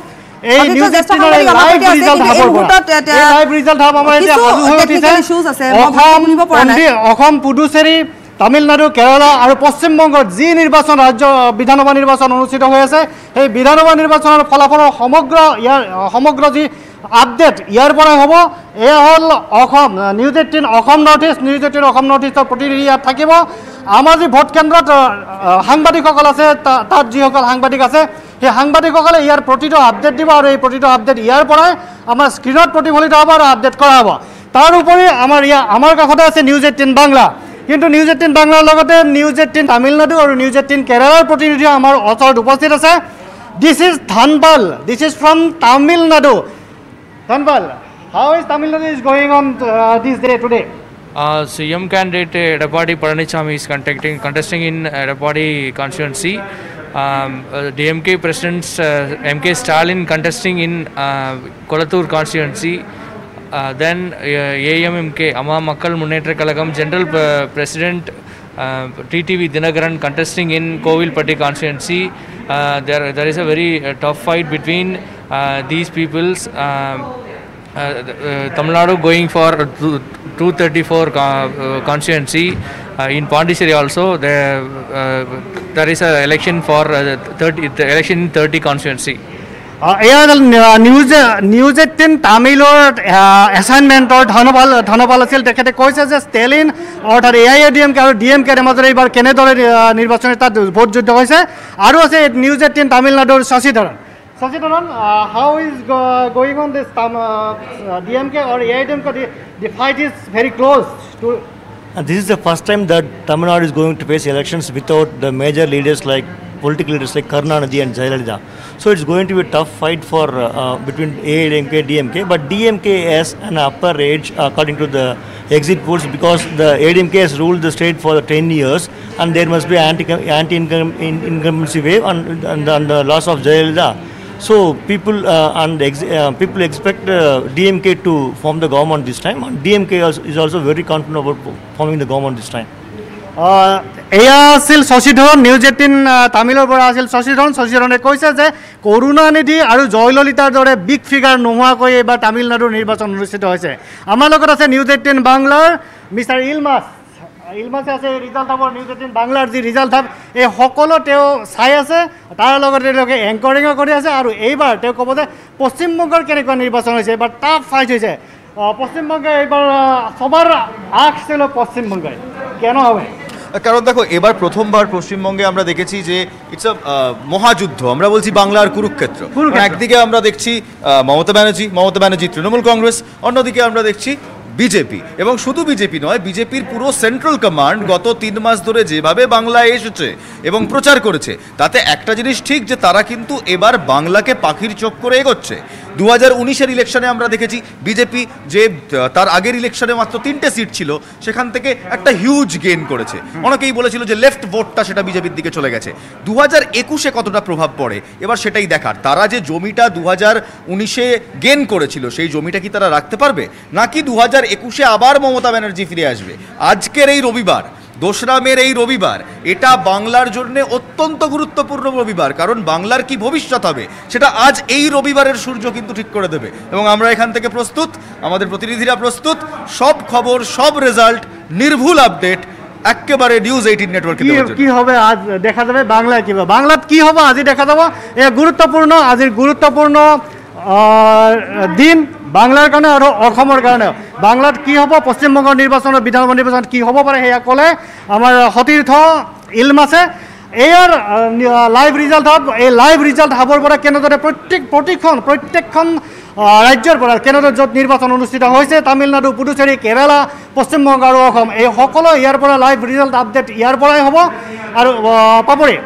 এই নিউজ এইটিনৰ লাইভ ৰিজাল্ট হাবৰ পৰা এই লাইভ ৰিজাল্ট হাব আমাৰ এতিয়া হাজু হৈ উঠিছে অসম অসম পুডুচেৰী তামিলনাডু কেৰালা আৰু পশ্চিমবংগত যি নিৰ্বাচন ৰাজ্য বিধানসভা নিৰ্বাচন অনুষ্ঠিত হৈ আছে সেই বিধানসভা নিৰ্বাচনৰ ফলাফলৰ সমগ্ৰ ইয়াৰ সমগ্ৰ যি আপডেট ইয়াৰ পৰাই হ'ব এয়া হ'ল Assam news eighteen Assam north east news eighteen Assam north ইষ্টৰ প্ৰতিনিধি ইয়াত থাকিব আমাৰ যি ভোট কেন্দ্ৰত সাংবাদিকসকল আছে তাত যিসকল সাংবাদিক আছে সেই সাংবাদিকসকলে ইয়াৰ প্ৰতিটো আপডেট দিব আৰু এই প্ৰতিটো আপডেট ইয়াৰ পৰাই আমাৰ স্ক্ৰীণত প্ৰতিফলিত হ'ব আৰু আপডেট কৰা হ'ব তাৰ উপৰি আমাৰ ইয়াৰ আমাৰ কাষতে আছে নিউজ এইটিন বাংলা কিন্তু নিউজ এইটিন বাংলাৰ লগতে নিউজ এইটিন তামিলনাডু আৰু নিউজ এইটিন কেৰালাৰ প্ৰতিনিধি আমাৰ ওচৰত উপস্থিত আছে this is Dhanpal this is from Tamil Nadu Dhanpal how is Tamil Nadu is going on this day today Uh, C M candidate Edapadi Palaniswamy is contesting contesting in Edapadi constituency. Um, uh, D M K President uh, M K Stalin contesting in uh, Kolathur constituency. Uh, then uh, A M M K Amma Makkal Munnetra Kalagam General uh, President uh, T T V Dinagaran contesting in Kovilpatti constituency. Uh, there there is a very uh, tough fight between uh, these peoples. Uh, Uh, uh, Tamil Nadu going for two thirty-four uh, constituency uh, in Pondicherry also there uh, there is a election for uh, thirty the election in thirty constituency. এয়া news news eighteen তামিলৰ এছাইনমেণ্টৰ ধনপাল ধনপাল আছিল তেখেতে কৈছে যে Stalin অৰ্থাৎ A I A D M K আৰু D M কেৰ মাজত এইবাৰ কেনেদৰে নিৰ্বাচনী তাত ভোট যুদ্ধ হৈছে আৰু আছে নিউজ এইটিন তামিলনাডুৰ শশীধৰণ Sachitaran, uh, how is go going on this um, uh, D M K or A I D M K? The, the fight is very close to. And this is the first time that Tamil Nadu is going to face elections without the major leaders like political leaders like Karunanidhi and Jayalalitha. So it's going to be a tough fight for uh, uh, between A I D M K and D M K. But D M K has an upper edge according to the exit polls because the A I D M K has ruled the state for ten years and there must be anti anti incumbency wave and, and, and the loss of Jayalalitha. So people uh, and ex uh, people expect uh, D M K to form the government this time, and D M K is also very confident about forming the government this time. এয়া আছিল শশীধৰণ news eighteen তামিলৰ পৰা আছিল শশীধৰণ শশীধৰণে কৈছে যে কৰুণানিধি আৰু জয়ললিতাৰ দৰে big figure নোহোৱাকৈ এইবাৰ তামিলনাডুৰ নিৰ্বাচন অনুষ্ঠিত হৈছে আমাৰ লগত আছে নিউজ এইটিন বাংলাৰ মিষ্টাৰ ইলমাছ ইলমাছে আছে ৰিজাল্ট হাবৰ নিউজ এইটিন বাংলাৰ যি ৰিজাল্ট হাব এই সকলো তেওঁ চাই আছে তাৰ লগতে তেওঁলোকে এংকৰিঙো কৰি আছে আৰু এইবাৰ তেওঁ ক'ব যে পশ্চিমবংগৰ কেনেকুৱা নিৰ্বাচন হৈছে এইবাৰ টাফ ফাইট হৈছে পশ্চিমবংগে এইবাৰ সবার আখ ছিল পশ্চিমবঙ্গে কেন হবে কারণ দেখো এবার প্রথমবার পশ্চিমবঙ্গে আমরা দেখেছি যে ইটস আ মহাযুদ্ধ আমরা বলছি বাংলার কুরুক্ষেত্র একদিকে আমরা দেখছি মমতা ব্যানার্জি মমতা ব্যানার্জি তৃণমূল কংগ্রেস অন্যদিকে আমরা দেখছি বিজেপি এবং শুধু বিজেপি নয় বিজেপির পুরো সেন্ট্রাল কমান্ড গত তিন মাস ধরে যেভাবে বাংলায় এসেছে এবং প্রচার করেছে তাতে একটা জিনিস ঠিক যে তারা কিন্তু এবার বাংলাকে পাখির চোখ করে এগোচ্ছে দু হাজার উনিশের ইলেকশনে আমরা দেখেছি বিজেপি যে তার আগের ইলেকশনে মাত্র তিনটে সিট ছিল সেখান থেকে একটা হিউজ গেইন করেছে অনেকেই বলেছিল যে লেফট ভোটটা সেটা বিজেপির দিকে চলে গেছে দু হাজার একুশে কতটা প্রভাব পড়ে এবার সেটাই দেখার তারা যে জমিটা দু হাজার উনিশে গেইন করেছিল সেই জমিটা কি তারা রাখতে পারবে নাকি দু হাজার একুশে আবার মমতা ব্যানার্জি ফিরে আসবে আজকের এই রবিবার দোসরা মের এই রবিবার এটা বাংলার জন্য অত্যন্ত গুরুত্বপূর্ণ রবিবার কারণ বাংলার কি ভবিষ্যৎ হবে সেটা আজ এই রবিবারের সূর্য কিন্তু ঠিক করে দেবে এবং আমরা এখান থেকে প্রস্তুত আমাদের প্রতিনিধিরা প্রস্তুত সব খবর সব রেজাল্ট নির্ভুল আপডেট একেবারে নিউজ এইটিন নেটওয়ার্কে কি হবে আজ দেখা যাবে বাংলায় কি হবে বাংলাত কি হবে আজি দেখা যাব এ গুরুত্বপূর্ণ আজির গুরুত্বপূর্ণ দিন বাংলাৰ কাৰণে আৰু অসমৰ কাৰণে বাংলাত কি হ'ব পশ্চিমবংগৰ নিৰ্বাচনৰ বিধানসভা নিৰ্বাচনত কি হ'ব পাৰে সেয়া ক'লে আমাৰ সতীৰ্থ ইলমাছে এয়াৰ লাইভ ৰিজাল্ট হ'ব এই লাইভ ৰিজাল্ট হ'বৰ পৰা কেনেদৰে প্ৰত্যেক প্ৰতিখন প্ৰত্যেকখন ৰাজ্যৰ পৰা কেনেদৰে য'ত নিৰ্বাচন অনুষ্ঠিত হৈছে তামিলনাডু পুডুচেৰী কেৰালা পশ্চিমবংগ আৰু অসম এই সকলো ইয়াৰ পৰা লাইভ ৰিজাল্ট আপডেট ইয়াৰ পৰাই হ'ব আৰু পাপৰি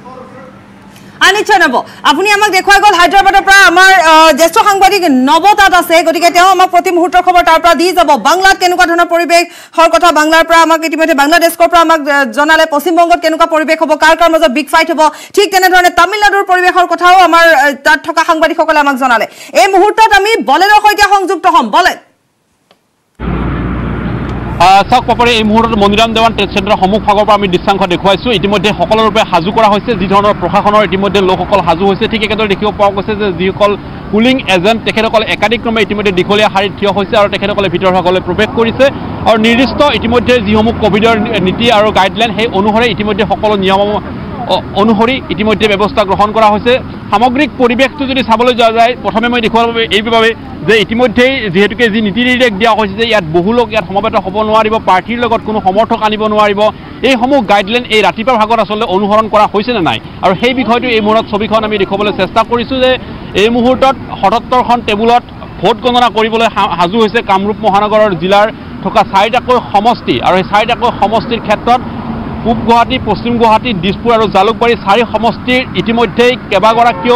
নিশ্চয় নব আপুনি আমাক দেখুৱাই গ'ল হায়দৰাবাদৰ পৰা আমাৰ জ্যেষ্ঠ সাংবাদিক নব তাত আছে গতিকে তেওঁ আমাক প্ৰতি মুহূৰ্তৰ খবৰ তাৰ পৰা দি যাব বাংলাত কেনেকুৱা ধৰণৰ পৰিৱেশৰ কথা বাংলাৰ পৰা আমাক ইতিমধ্যে বাংলাদেশৰ পৰা আমাক জনালে পশ্চিমবংগত কেনেকুৱা পৰিৱেশ হ'ব কাৰ কাৰ মাজত বিগ ফাইট হ'ব ঠিক তেনেধৰণে তামিলনাডুৰ পৰিৱেশৰ কথাও আমাৰ তাত থকা সাংবাদিকসকলে আমাক জনালে এই মুহূৰ্তত আমি বলেনৰ সৈতে সংযুক্ত হ'ম বলে চাওক পাপৰে এই মুহূৰ্তত মনিৰাম দেৱান ট্ৰেড চেণ্টাৰৰ সন্মুখভাগৰ পৰা আমি দৃশ্যাংশ দেখুৱাইছোঁ ইতিমধ্যে সকলোৰূপে সাজু কৰা হৈছে যি ধৰণৰ প্ৰশাসনৰ ইতিমধ্যে লোকসকল সাজু হৈছে ঠিক একেদৰে দেখিব পোৱা গৈছে যে যিসকল পুলিং এজেণ্ট তেখেতসকলে একাধিক্ৰমে ইতিমধ্যে দীঘলীয়া শাৰীত থিয় হৈছে আৰু তেখেতসকলে ভিতৰ ভাগলৈ প্ৰৱেশ কৰিছে আৰু নিৰ্দিষ্ট ইতিমধ্যে যিসমূহ কোভিডৰ নীতি আৰু গাইডলাইন সেই অনুসৰি ইতিমধ্যে সকলো নিয়ম অনুসৰি ইতিমধ্যে ব্যৱস্থা গ্ৰহণ কৰা হৈছে সামগ্ৰিক পৰিৱেশটো যদি চাবলৈ যোৱা যায় প্ৰথমে মই দেখুৱাৰ বাবে এইবাবে যে ইতিমধ্যেই যিহেতুকে যি নীতি নিৰ্দেশ দিয়া হৈছে যে ইয়াত বহু লোক ইয়াত সমবেত হ'ব নোৱাৰিব প্ৰাৰ্থীৰ লগত কোনো সমৰ্থক আনিব নোৱাৰিব এইসমূহ গাইডলাইন এই ৰাতিপুৱাৰ ভাগত আচলতে অনুসৰণ কৰা হৈছে নে নাই আৰু সেই বিষয়টো এই মুহূৰ্তত ছবিখন আমি দেখুৱাবলৈ চেষ্টা কৰিছোঁ যে এই মুহূৰ্তত সত্তৰখন টেবুলত ভোট গণনা কৰিবলৈ সাজু হৈছে কামৰূপ মহানগৰৰ জিলাৰ থকা চাৰিটাকৈ সমষ্টি আৰু এই চাৰিটাকৈ সমষ্টিৰ ক্ষেত্ৰত পূব গুৱাহাটী পশ্চিম গুৱাহাটী দিছপুৰ আৰু জালুকবাৰী চাৰি সমষ্টিৰ ইতিমধ্যেই কেইবাগৰাকীও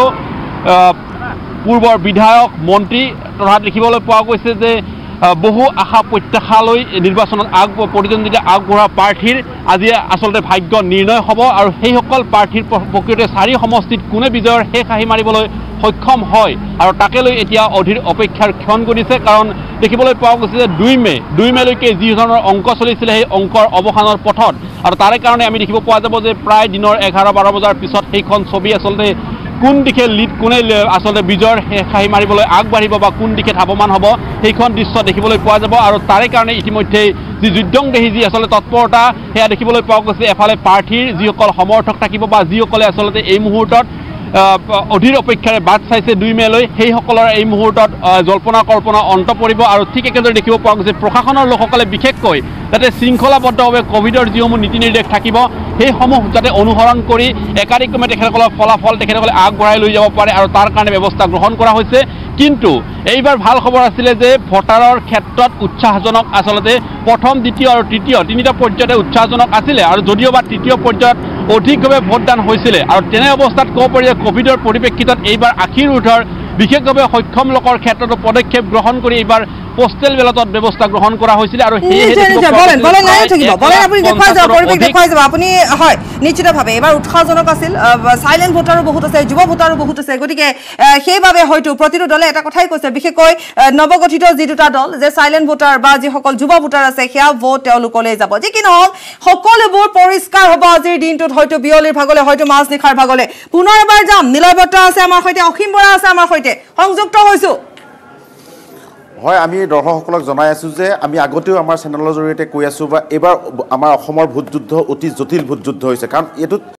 পূৰ্বৰ বিধায়ক মন্ত্ৰী তথা দেখিবলৈ পোৱা গৈছে যে বহু আশা প্ৰত্যাশালৈ নিৰ্বাচনত আগ প্ৰতিদ্বন্দ্বিতা আগবঢ়া প্ৰাৰ্থীৰ আজি আচলতে ভাগ্য নিৰ্ণয় হ'ব আৰু সেইসকল প্ৰাৰ্থীৰ প্ৰকৃততে চাৰি সমষ্টিত কোনে বিজয়ৰ শেষ হাঁহি মাৰিবলৈ সক্ষম হয় আৰু তাকে লৈ এতিয়া অধীৰ অপেক্ষাৰ ক্ষণ গণিছে কাৰণ দেখিবলৈ পোৱা গৈছে যে দুই মে দুই মেলৈকে যি ধৰণৰ অংক চলিছিলে সেই অংকৰ অৱসানৰ পথত আৰু তাৰে কাৰণে আমি দেখিব পোৱা যাব যে প্ৰায় দিনৰ এঘাৰ বাৰ বজাৰ পিছত সেইখন ছবি আচলতে কোন দিশে লিড কোনে আচলতে বিজয়ৰ শেষ হাঁহি মাৰিবলৈ আগবাঢ়িব বা কোন দিশে ধাৱমান হ'ব সেইখন দৃশ্য দেখিবলৈ পোৱা যাব আৰু তাৰে কাৰণে ইতিমধ্যে যি যুদ্ধং দেহি যি আচলতে তৎপৰতা সেয়া দেখিবলৈ পোৱা গৈছে এফালে প্ৰাৰ্থীৰ যিসকল সমৰ্থক থাকিব বা যিসকলে আচলতে এই মুহূৰ্তত অধীৰ অপেক্ষাৰে বাট চাইছে দুই মেলৈ সেইসকলৰ এই মুহূৰ্তত জল্পনা কল্পনা অন্ত পৰিব আৰু ঠিক একেদৰে দেখিব পোৱা গৈছে প্ৰশাসনৰ লোকসকলে বিশেষকৈ যাতে শৃংখলাবদ্ধভাৱে কোভিডৰ যিসমূহ নীতি নিৰ্দেশ থাকিব সেইসমূহ যাতে অনুসৰণ কৰি একাধিক্ৰমে তেখেতসকলৰ ফলাফল তেখেতসকলে আগবঢ়াই লৈ যাব পাৰে আৰু তাৰ কাৰণে ব্যৱস্থা গ্ৰহণ কৰা হৈছে কিন্তু এইবাৰ ভাল খবৰ আছিলে যে ভোটাৰৰ ক্ষেত্ৰত উৎসাহজনক আচলতে প্ৰথম দ্বিতীয় আৰু তৃতীয় তিনিটা পৰ্যায়তে উৎসাহজনক আছিলে আৰু যদিও বা তৃতীয় পৰ্যায়ত অধিকভাৱে ভোটদান হৈছিলে আৰু তেনে অৱস্থাত ক'ব পাৰি যে কোভিডৰ পৰিপ্ৰেক্ষিতত এইবাৰ আশীৰ ঊৰ্ধৰ বিশেষভাৱে সক্ষম লোকৰ ক্ষেত্ৰতো পদক্ষেপ গ্ৰহণ কৰি এইবাৰ পোষ্টেল বেলটত ব্যৱস্থা গ্ৰহণ কৰা হৈছিলে আৰু আপুনি হয় নিশ্চিতভাৱে এইবাৰ উৎসাহজনক আছিল চাইলেণ্ট ভোটাৰো বহুত আছে যুৱ ভোটাৰো বহুত আছে গতিকে সেইবাবে হয়তো প্ৰতিটো দলে এটা কথাই কৈছে বিশেষকৈ নৱগঠিত যি দুটা দল যে চাইলেণ্ট ভোটাৰ বা যিসকল যুৱ ভোটাৰ আছে সেয়া ভোট তেওঁলোকলৈ যাব যি কি নহওক সকলোবোৰ পৰিষ্কাৰ হ'ব আজিৰ দিনটোত হয়তো বিয়লিৰ ভাগলৈ হয়তো মাজ নিশাৰ ভাগলৈ পুনৰ এবাৰ যাম নিলয় বৰ্তা আছে আমাৰ সৈতে অসীম বৰা আছে আমাৰ সৈতে সংযুক্ত হৈছোঁ হয় আমি দৰ্শকসকলক জনাই আছোঁ যে আমি আগতেও আমাৰ চেনেলৰ জৰিয়তে কৈ আছোঁ বা এইবাৰ আমাৰ অসমৰ ভোট যুদ্ধ অতি জটিল ভোট যুদ্ধ হৈছে কাৰণ এইটোত